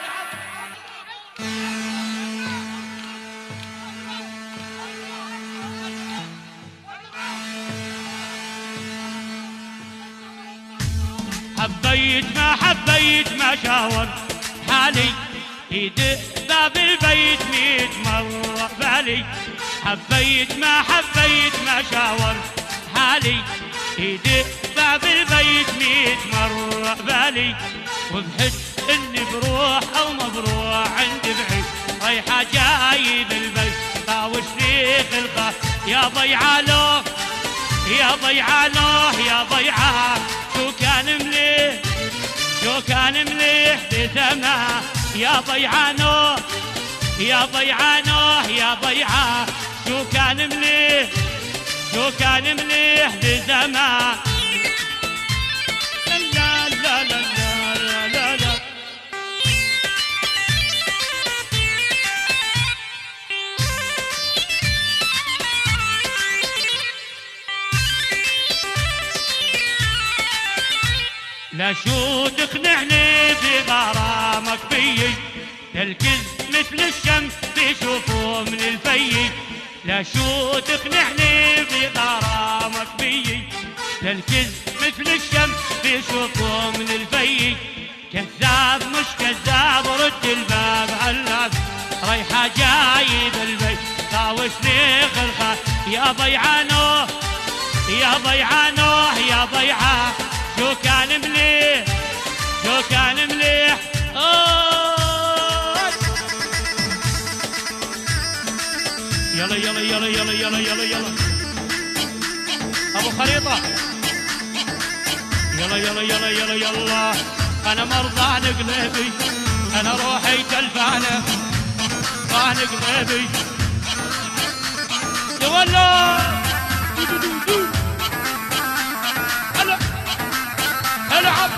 حبيت ما حبيت ما شاور حالي يدق باب البيت 100 مرة بالي. حبيت ما حبيت ما شاور حالي يدق باب البيت 100 مرة بالي. وبحس اني بروح او ما بروح عندي بعيد رايحة جايب البيت طاوش لي خلقه يا ضيعانه يا ضيعانه يا ضيعه. شو كان مليح شو كان مليح بزمان يا ضيعانه يا ضيعانه يا ضيعه. شو كان مليح شو كان مليح بزمان. لا لا لا لا لا لا. لا شو تقنعني بغرامك بيي الكل مثل الشمس بشوفه من الفي. لا شو تقنعني بغرامك بيي الكل مثل الشمس بشوفه من الفي. كذاب مش كذاب رد الباب علاب رايحة جايب البيت طاوش لي خلقه يا ضيعانه يا ضيعانه يا ضيعه. شو كان مليح شو كان مليح. يلا يلا يلا يلا يلا يلا يلا ابو خريطه. يلا يلا يلا يلا يلا انا مرضان قلبي انا روحي تلفانه ران قلبي يا ولا. العب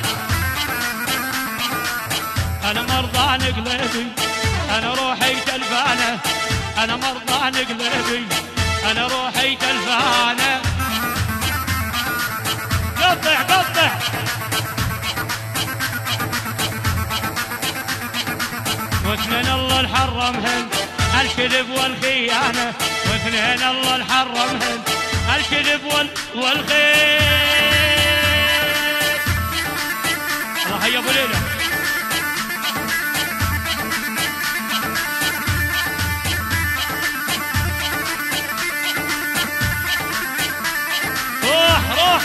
انا مرضان قلبي انا روحي تلفانه انا مرضان قلبي انا روحي تلفانه. قطع قطع واثنين الله الحرمهن الكذب والخيانه واثنين الله الحرمهن الكذب والخيانه. الله يا ابو ليلى. روح روح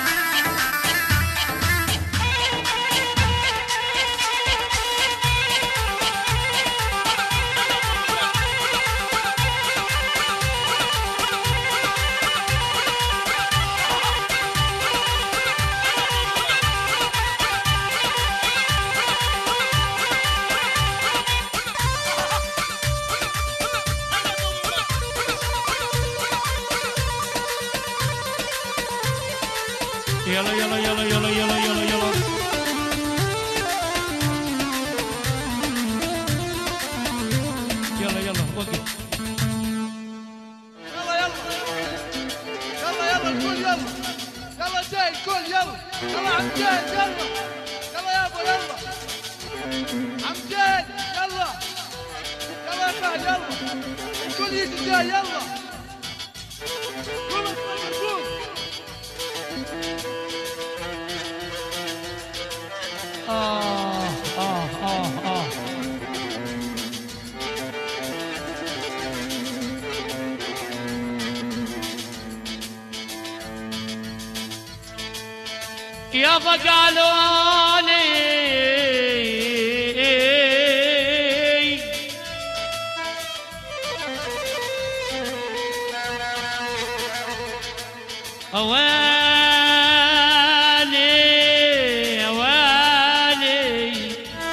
يلا يلا يلا يلا يلا يلا يلا يلا يلا وقف. يلا يلا يلا يلا الكل يلا يلا جاي الكل يلا يلا عم جاي يلا يلا يا ابو يلا عم جاي يلا يلا يا فهد يلا الكل يجي جاي يلا قوم قوم يابا قالوا لي اوالي اوالي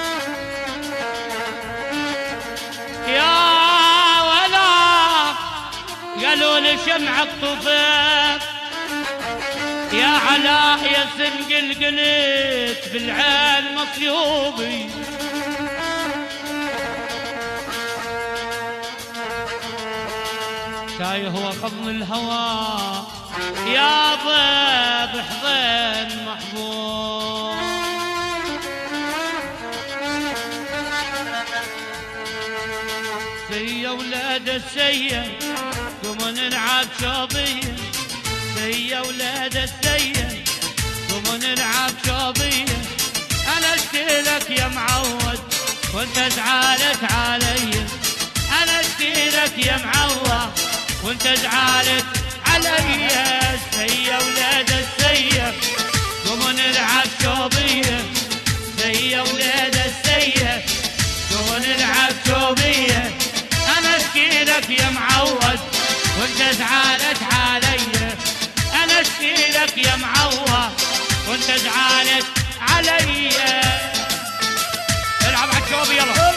يا ولا قالوا لي شمعك طفت يا علاء يا سنقلقلت بالعين مصيوبي تايه هو خضم الهوى يا ضيب حضن محبوب سيا ولاد السيا قوموا نلعب شوبيه سيا ولاد السيا قوموا نلعب شوبيه انا اشكي لك يا معود وانت زعلت علي انا اشكي لك يا معود وانت زعلت علي سيا ولاد السيا قوموا نلعب شوبيه سيا ولاد السيا قوموا نلعب شوبيه انا اشكي لك يا معود وانت زعلت علي انا اشكي لك يا معود وانت زعلت علي العب على الشوبيه يلا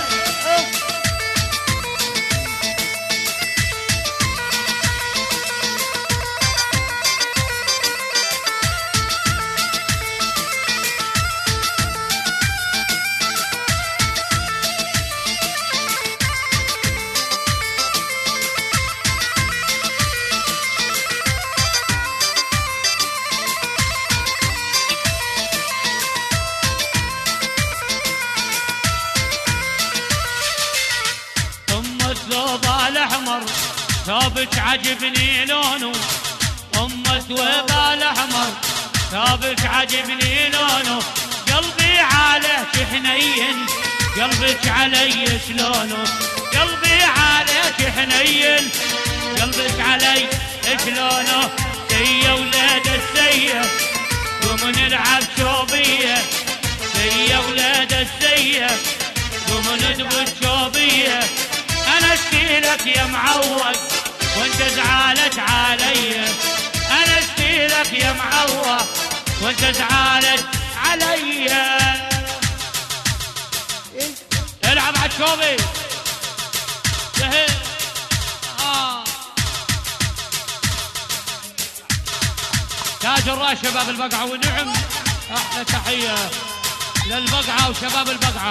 ثوبك عجبني لونه ثوب الاحمر ثوبك عجبني لونه قلبي عليك حنين قلبك علي شلونه قلبي عليك حنين قلبك علي شلونه سيا ولاد السيا قوموا نلعب شوبيه سيا ولاد السيا قوموا ندبل شوبيه انا اشكي لك يا معود وانت زعلت علي انا اشكي لك يا معود وانت زعلت علي العب على الشوبي تاج الراس شباب البقعه ونعم احلى تحيه للبقعه وشباب البقعه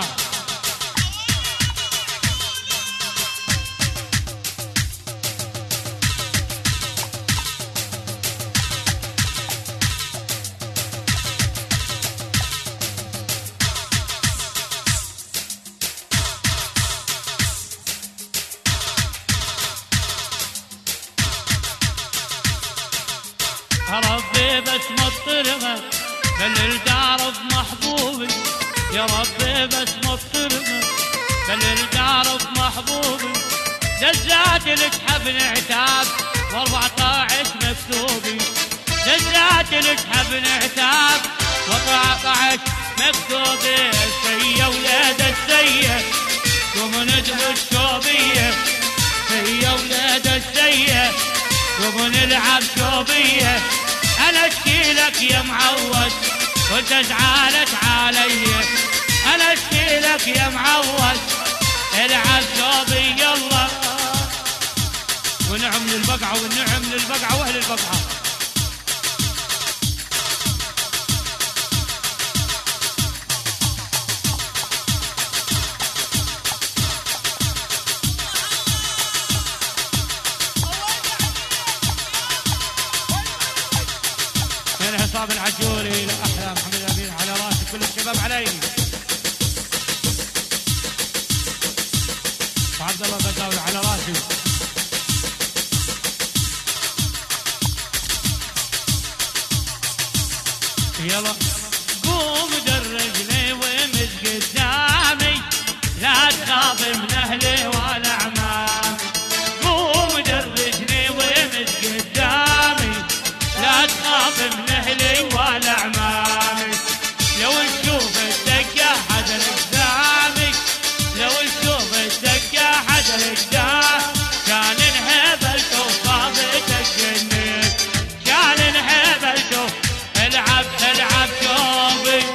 ربي بس مطرمه خلي تعرف محبوبي يا ربي بس مطرمه خلي تعرف محبوبي دزات الاسحب نعتاب و14 مكتوبي دزات الاسحب نعتاب و14 مكتوبي سيا ولاد السيا قوموا ندبوا الشوبيه سيا ولاد السيا قوموا نلعب شوبيه انا اشكي لك يا معود وانت زعلت علي انا اشكي لك يا معود العب شوبي يلا ونعم للبقعه والنعم للبقعه واهل البقعه عصام العجوري لأحلى محمد الأمين على راسي كل الشباب علي وعبد الله البداوي على راسي يلا قوم درجني ومش قدامي لا تخاف من أهلي ولا أعمامي قوم درجني ومش قدامي لا تخاف من أهلي ولا أعمامي العب شوبي.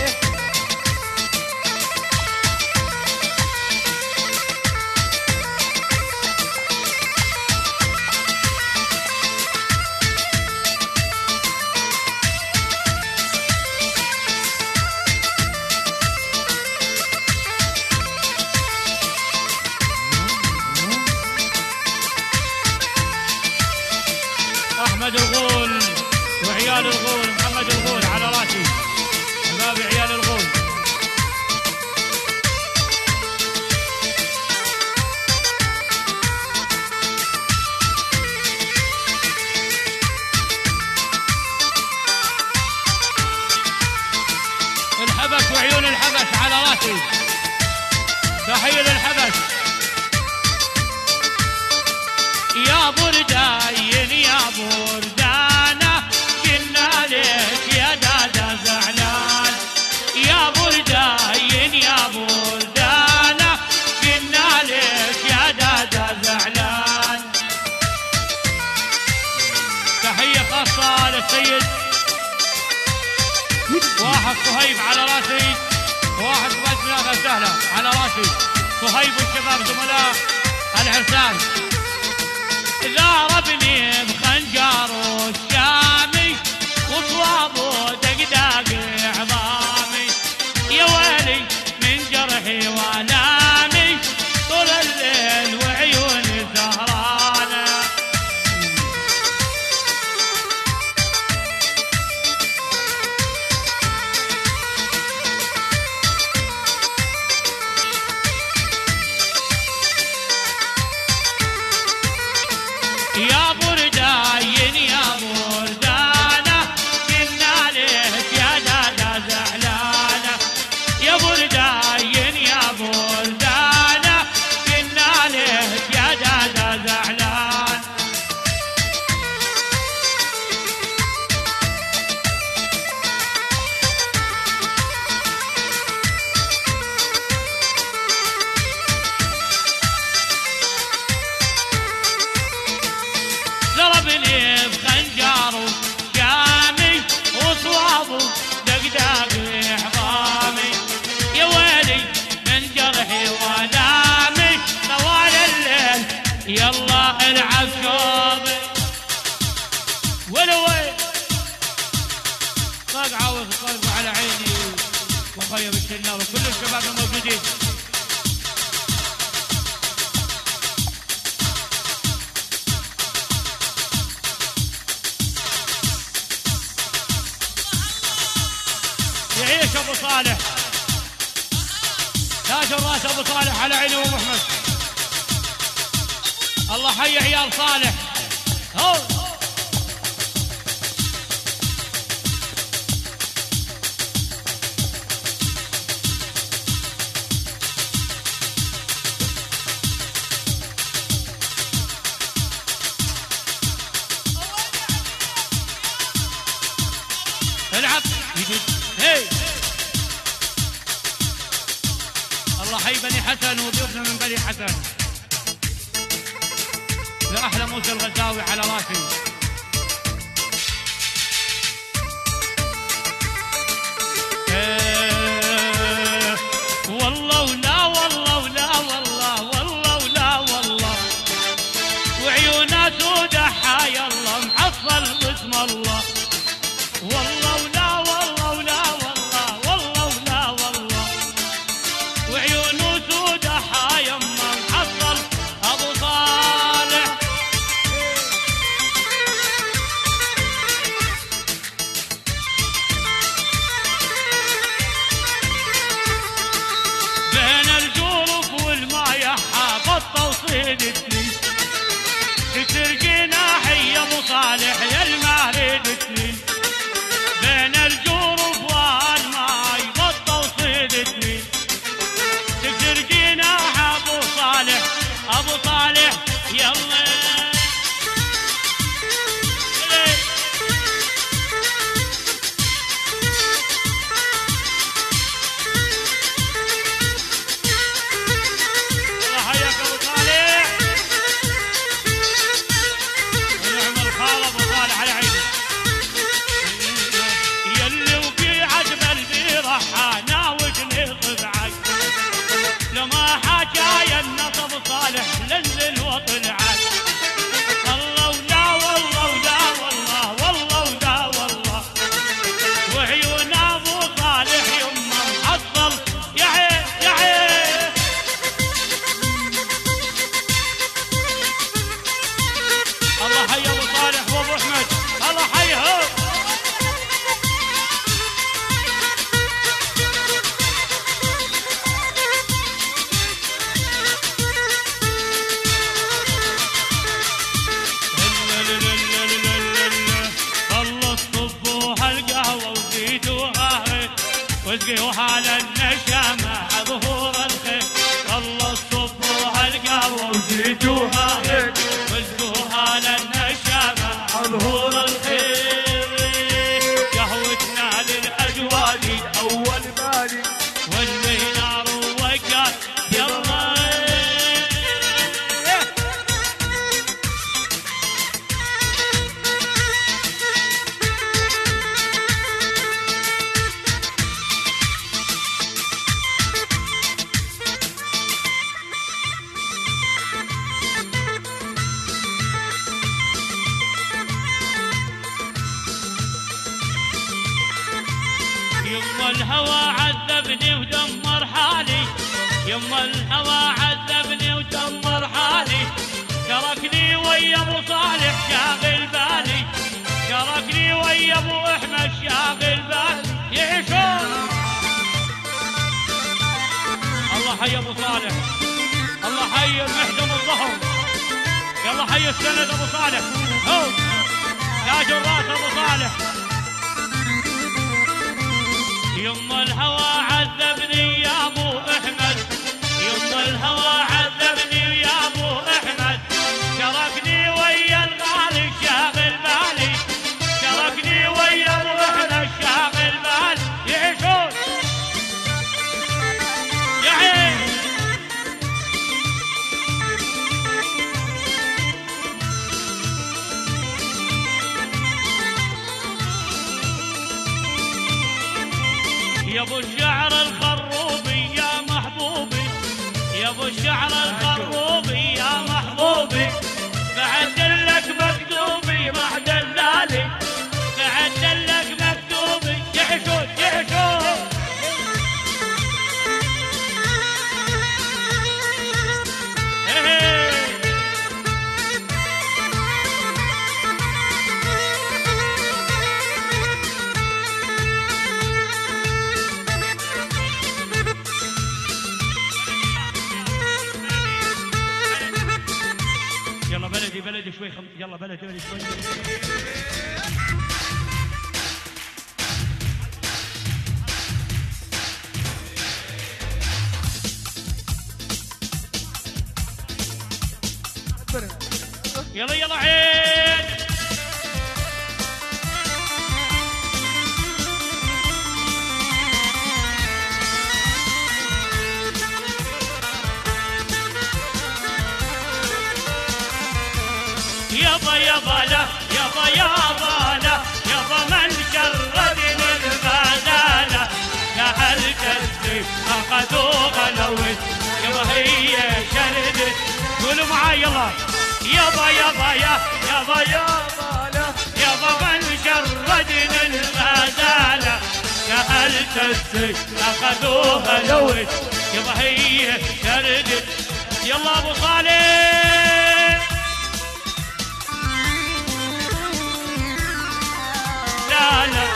احمد الغول وعيال الغول، محمد الغول على راسي، شباب عيال الغول. الحبش وعيون الحبش على راسي، تحية للحبش. يا برداين يا بردانة كنا ليش يا دادا زعلان. يا برداين يا بردانة كنا ليش يا دادا زعلان. تحية خاصة للسيد واحد صهيب على راسي، واحد بس سهلة على راسي، صهيب والشباب زملاء العرسان. ضربني بخنجر الشامي وصوابه دقداق عظامي. يا ويلي من جرحي والامي طول الليل وعيوني سهرانه. يا برداين يا بردانة كنا ليش يا دادا زعلانة. يا برداين يا بردانة كنا ليش يا دادا زعلان. ضربني بخنجر شامي وصوابه دقداق عظامي. يا ويلي من جرحي ودامي طوال الليل يلا العب شوبي. ولو وين طقعه وطقعه على عيني وخير الشناوي وكل الشباب الموجودين. يعيش ابو صالح، تاج الراس ابو صالح على عيني ابو محمد. الله حي عيال صالح. هو العب هي. الله حي بني حسن وضيوفنا من بني حسن. لأحلى موسى الغزاوي على راسي. والله ولا والله ولا والله والله ولا والله وعيونا سودة حي الله محصل باسم الله. والله ولا والله ولا والله والله ولا والله وعيونه سودة حي الله محصل ابو صالح. بين الجرف والمايه حابطه وصيدتني كسر جناحي يا ابو صالح يا الماردتني. بين الجرف والماي بطه وصيدتني كسر جناح ابو صالح ابو صالح يلا. يلا وحانا وجني ضبعك لما حكايا النصب صالح لنزل وطلعك والله ولا والله ولا والله والله ولا والله وعيون ابو صالح يمه محصل يا عين يا عين الله حي ابو صالح وابو احمد الله حيهم واسقوها للنشامة ظهور الخير والله الصبوها القهوة وزيدوها واسقوها للنشامة ظهور الخير قهوتنا للأجواد أول بالي واللي نار وقال يلا يما الهوى عذبني ودمر حالي يما الهوى عذبني ودمر حالي تركني ويا ابو صالح شاغل بالي تركني ويا ابو احمد شاغل بالي يعيشون الله حي ابو صالح الله حي المحدم الظهر يلا حي السند ابو صالح هو تاج الراس ابو صالح يما الهوى عذبني يا ابو احمد يما الهوى عذبني يا ابو احمد تركني ويا الغالي شاغل بالي تركني ويا ابو احمد شاغل بالي يعيشون يا عين يا ابو الشعر الخروبي يا محبوبي يا ابو الشعر الخروبي يا محبوبي بعدل لك مكتوبي مع دلالي بعدل لك مكتوبي يعيشون يعيشون يلا بلدي بلدي شوي يلا بلدي بلدي شوي يلا يلا عين يابا يابا لا يابا يابا لا يابا من شردني الغزالة سألت السيف أخذوا غلوت يابا هي شردت قولوا معاي يلا يابا يابا يابا يابا لا يابا من شردني الغزالة سألت السيف أخذوا غلوت يابا هي شردت يلا ابو صالح لا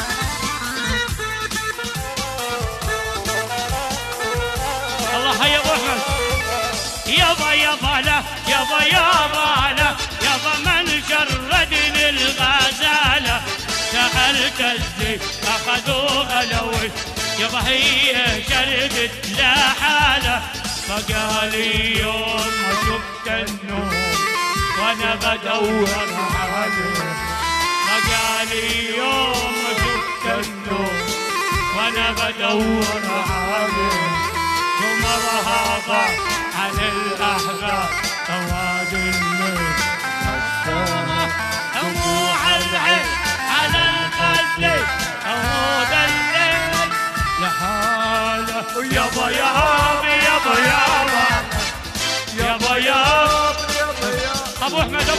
الله يا ابو احمد يابا يابا لا يابا يابا لا يابا من شردني الغزاله سالت الزيت اخذوا غلوي يابا هي شردت لا حاله فقالي يوم ما شفت النور وانا بدور عليه فقالي يوم ما شفت النور وانا بدور عليه ثم رهض عن الاحباب سواد الليل دموع العين على الخد عود الليل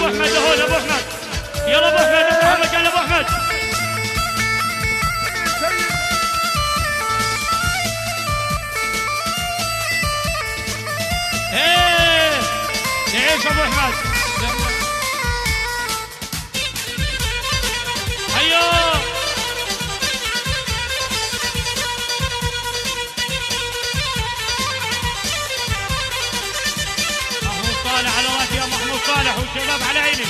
ابو احمد هون ابو احمد يلا ابو احمد ابو احمد قال ابو احمد ايه تعيش ابو احمد ايوه محمود صالح على راسي يا محمود صالح والشباب على عيني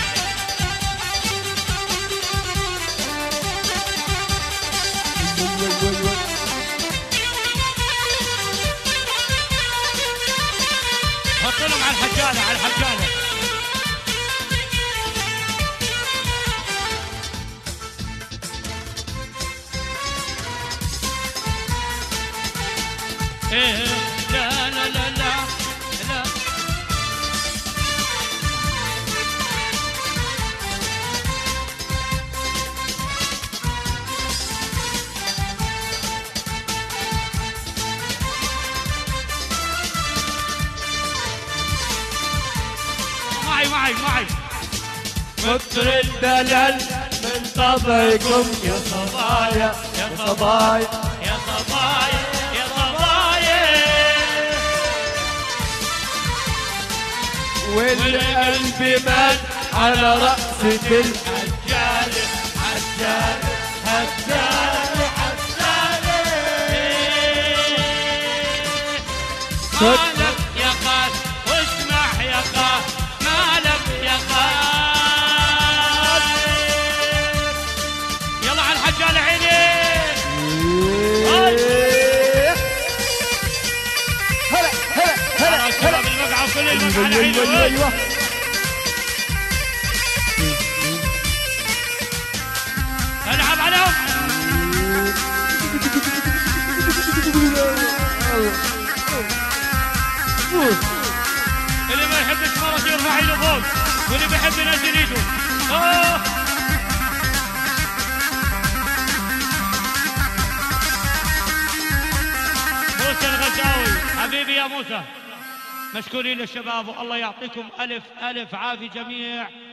حط لهم على الحجاله على الحجاله ايه لا لا لا لا لا معي كتر الدلال من طبعكم يا صبايا يا صبايا يا صبايا يا صبايا والقلب مات على رأسة الحجال حجال حجال حجال مالك يا قاس واسمع يا قاس مالك يا قاس يلا على الحجال عيني هلا هلا هلا شباب المقعد كل المقعد على عيني ايوه العب عليهم اللي ما يحبش مرض يرفع ايده فوق واللي بيحب ينزل ايده موسى الغزاوي حبيبي يا موسى مشكورين للشباب والله يعطيكم الف الف عافيه جميع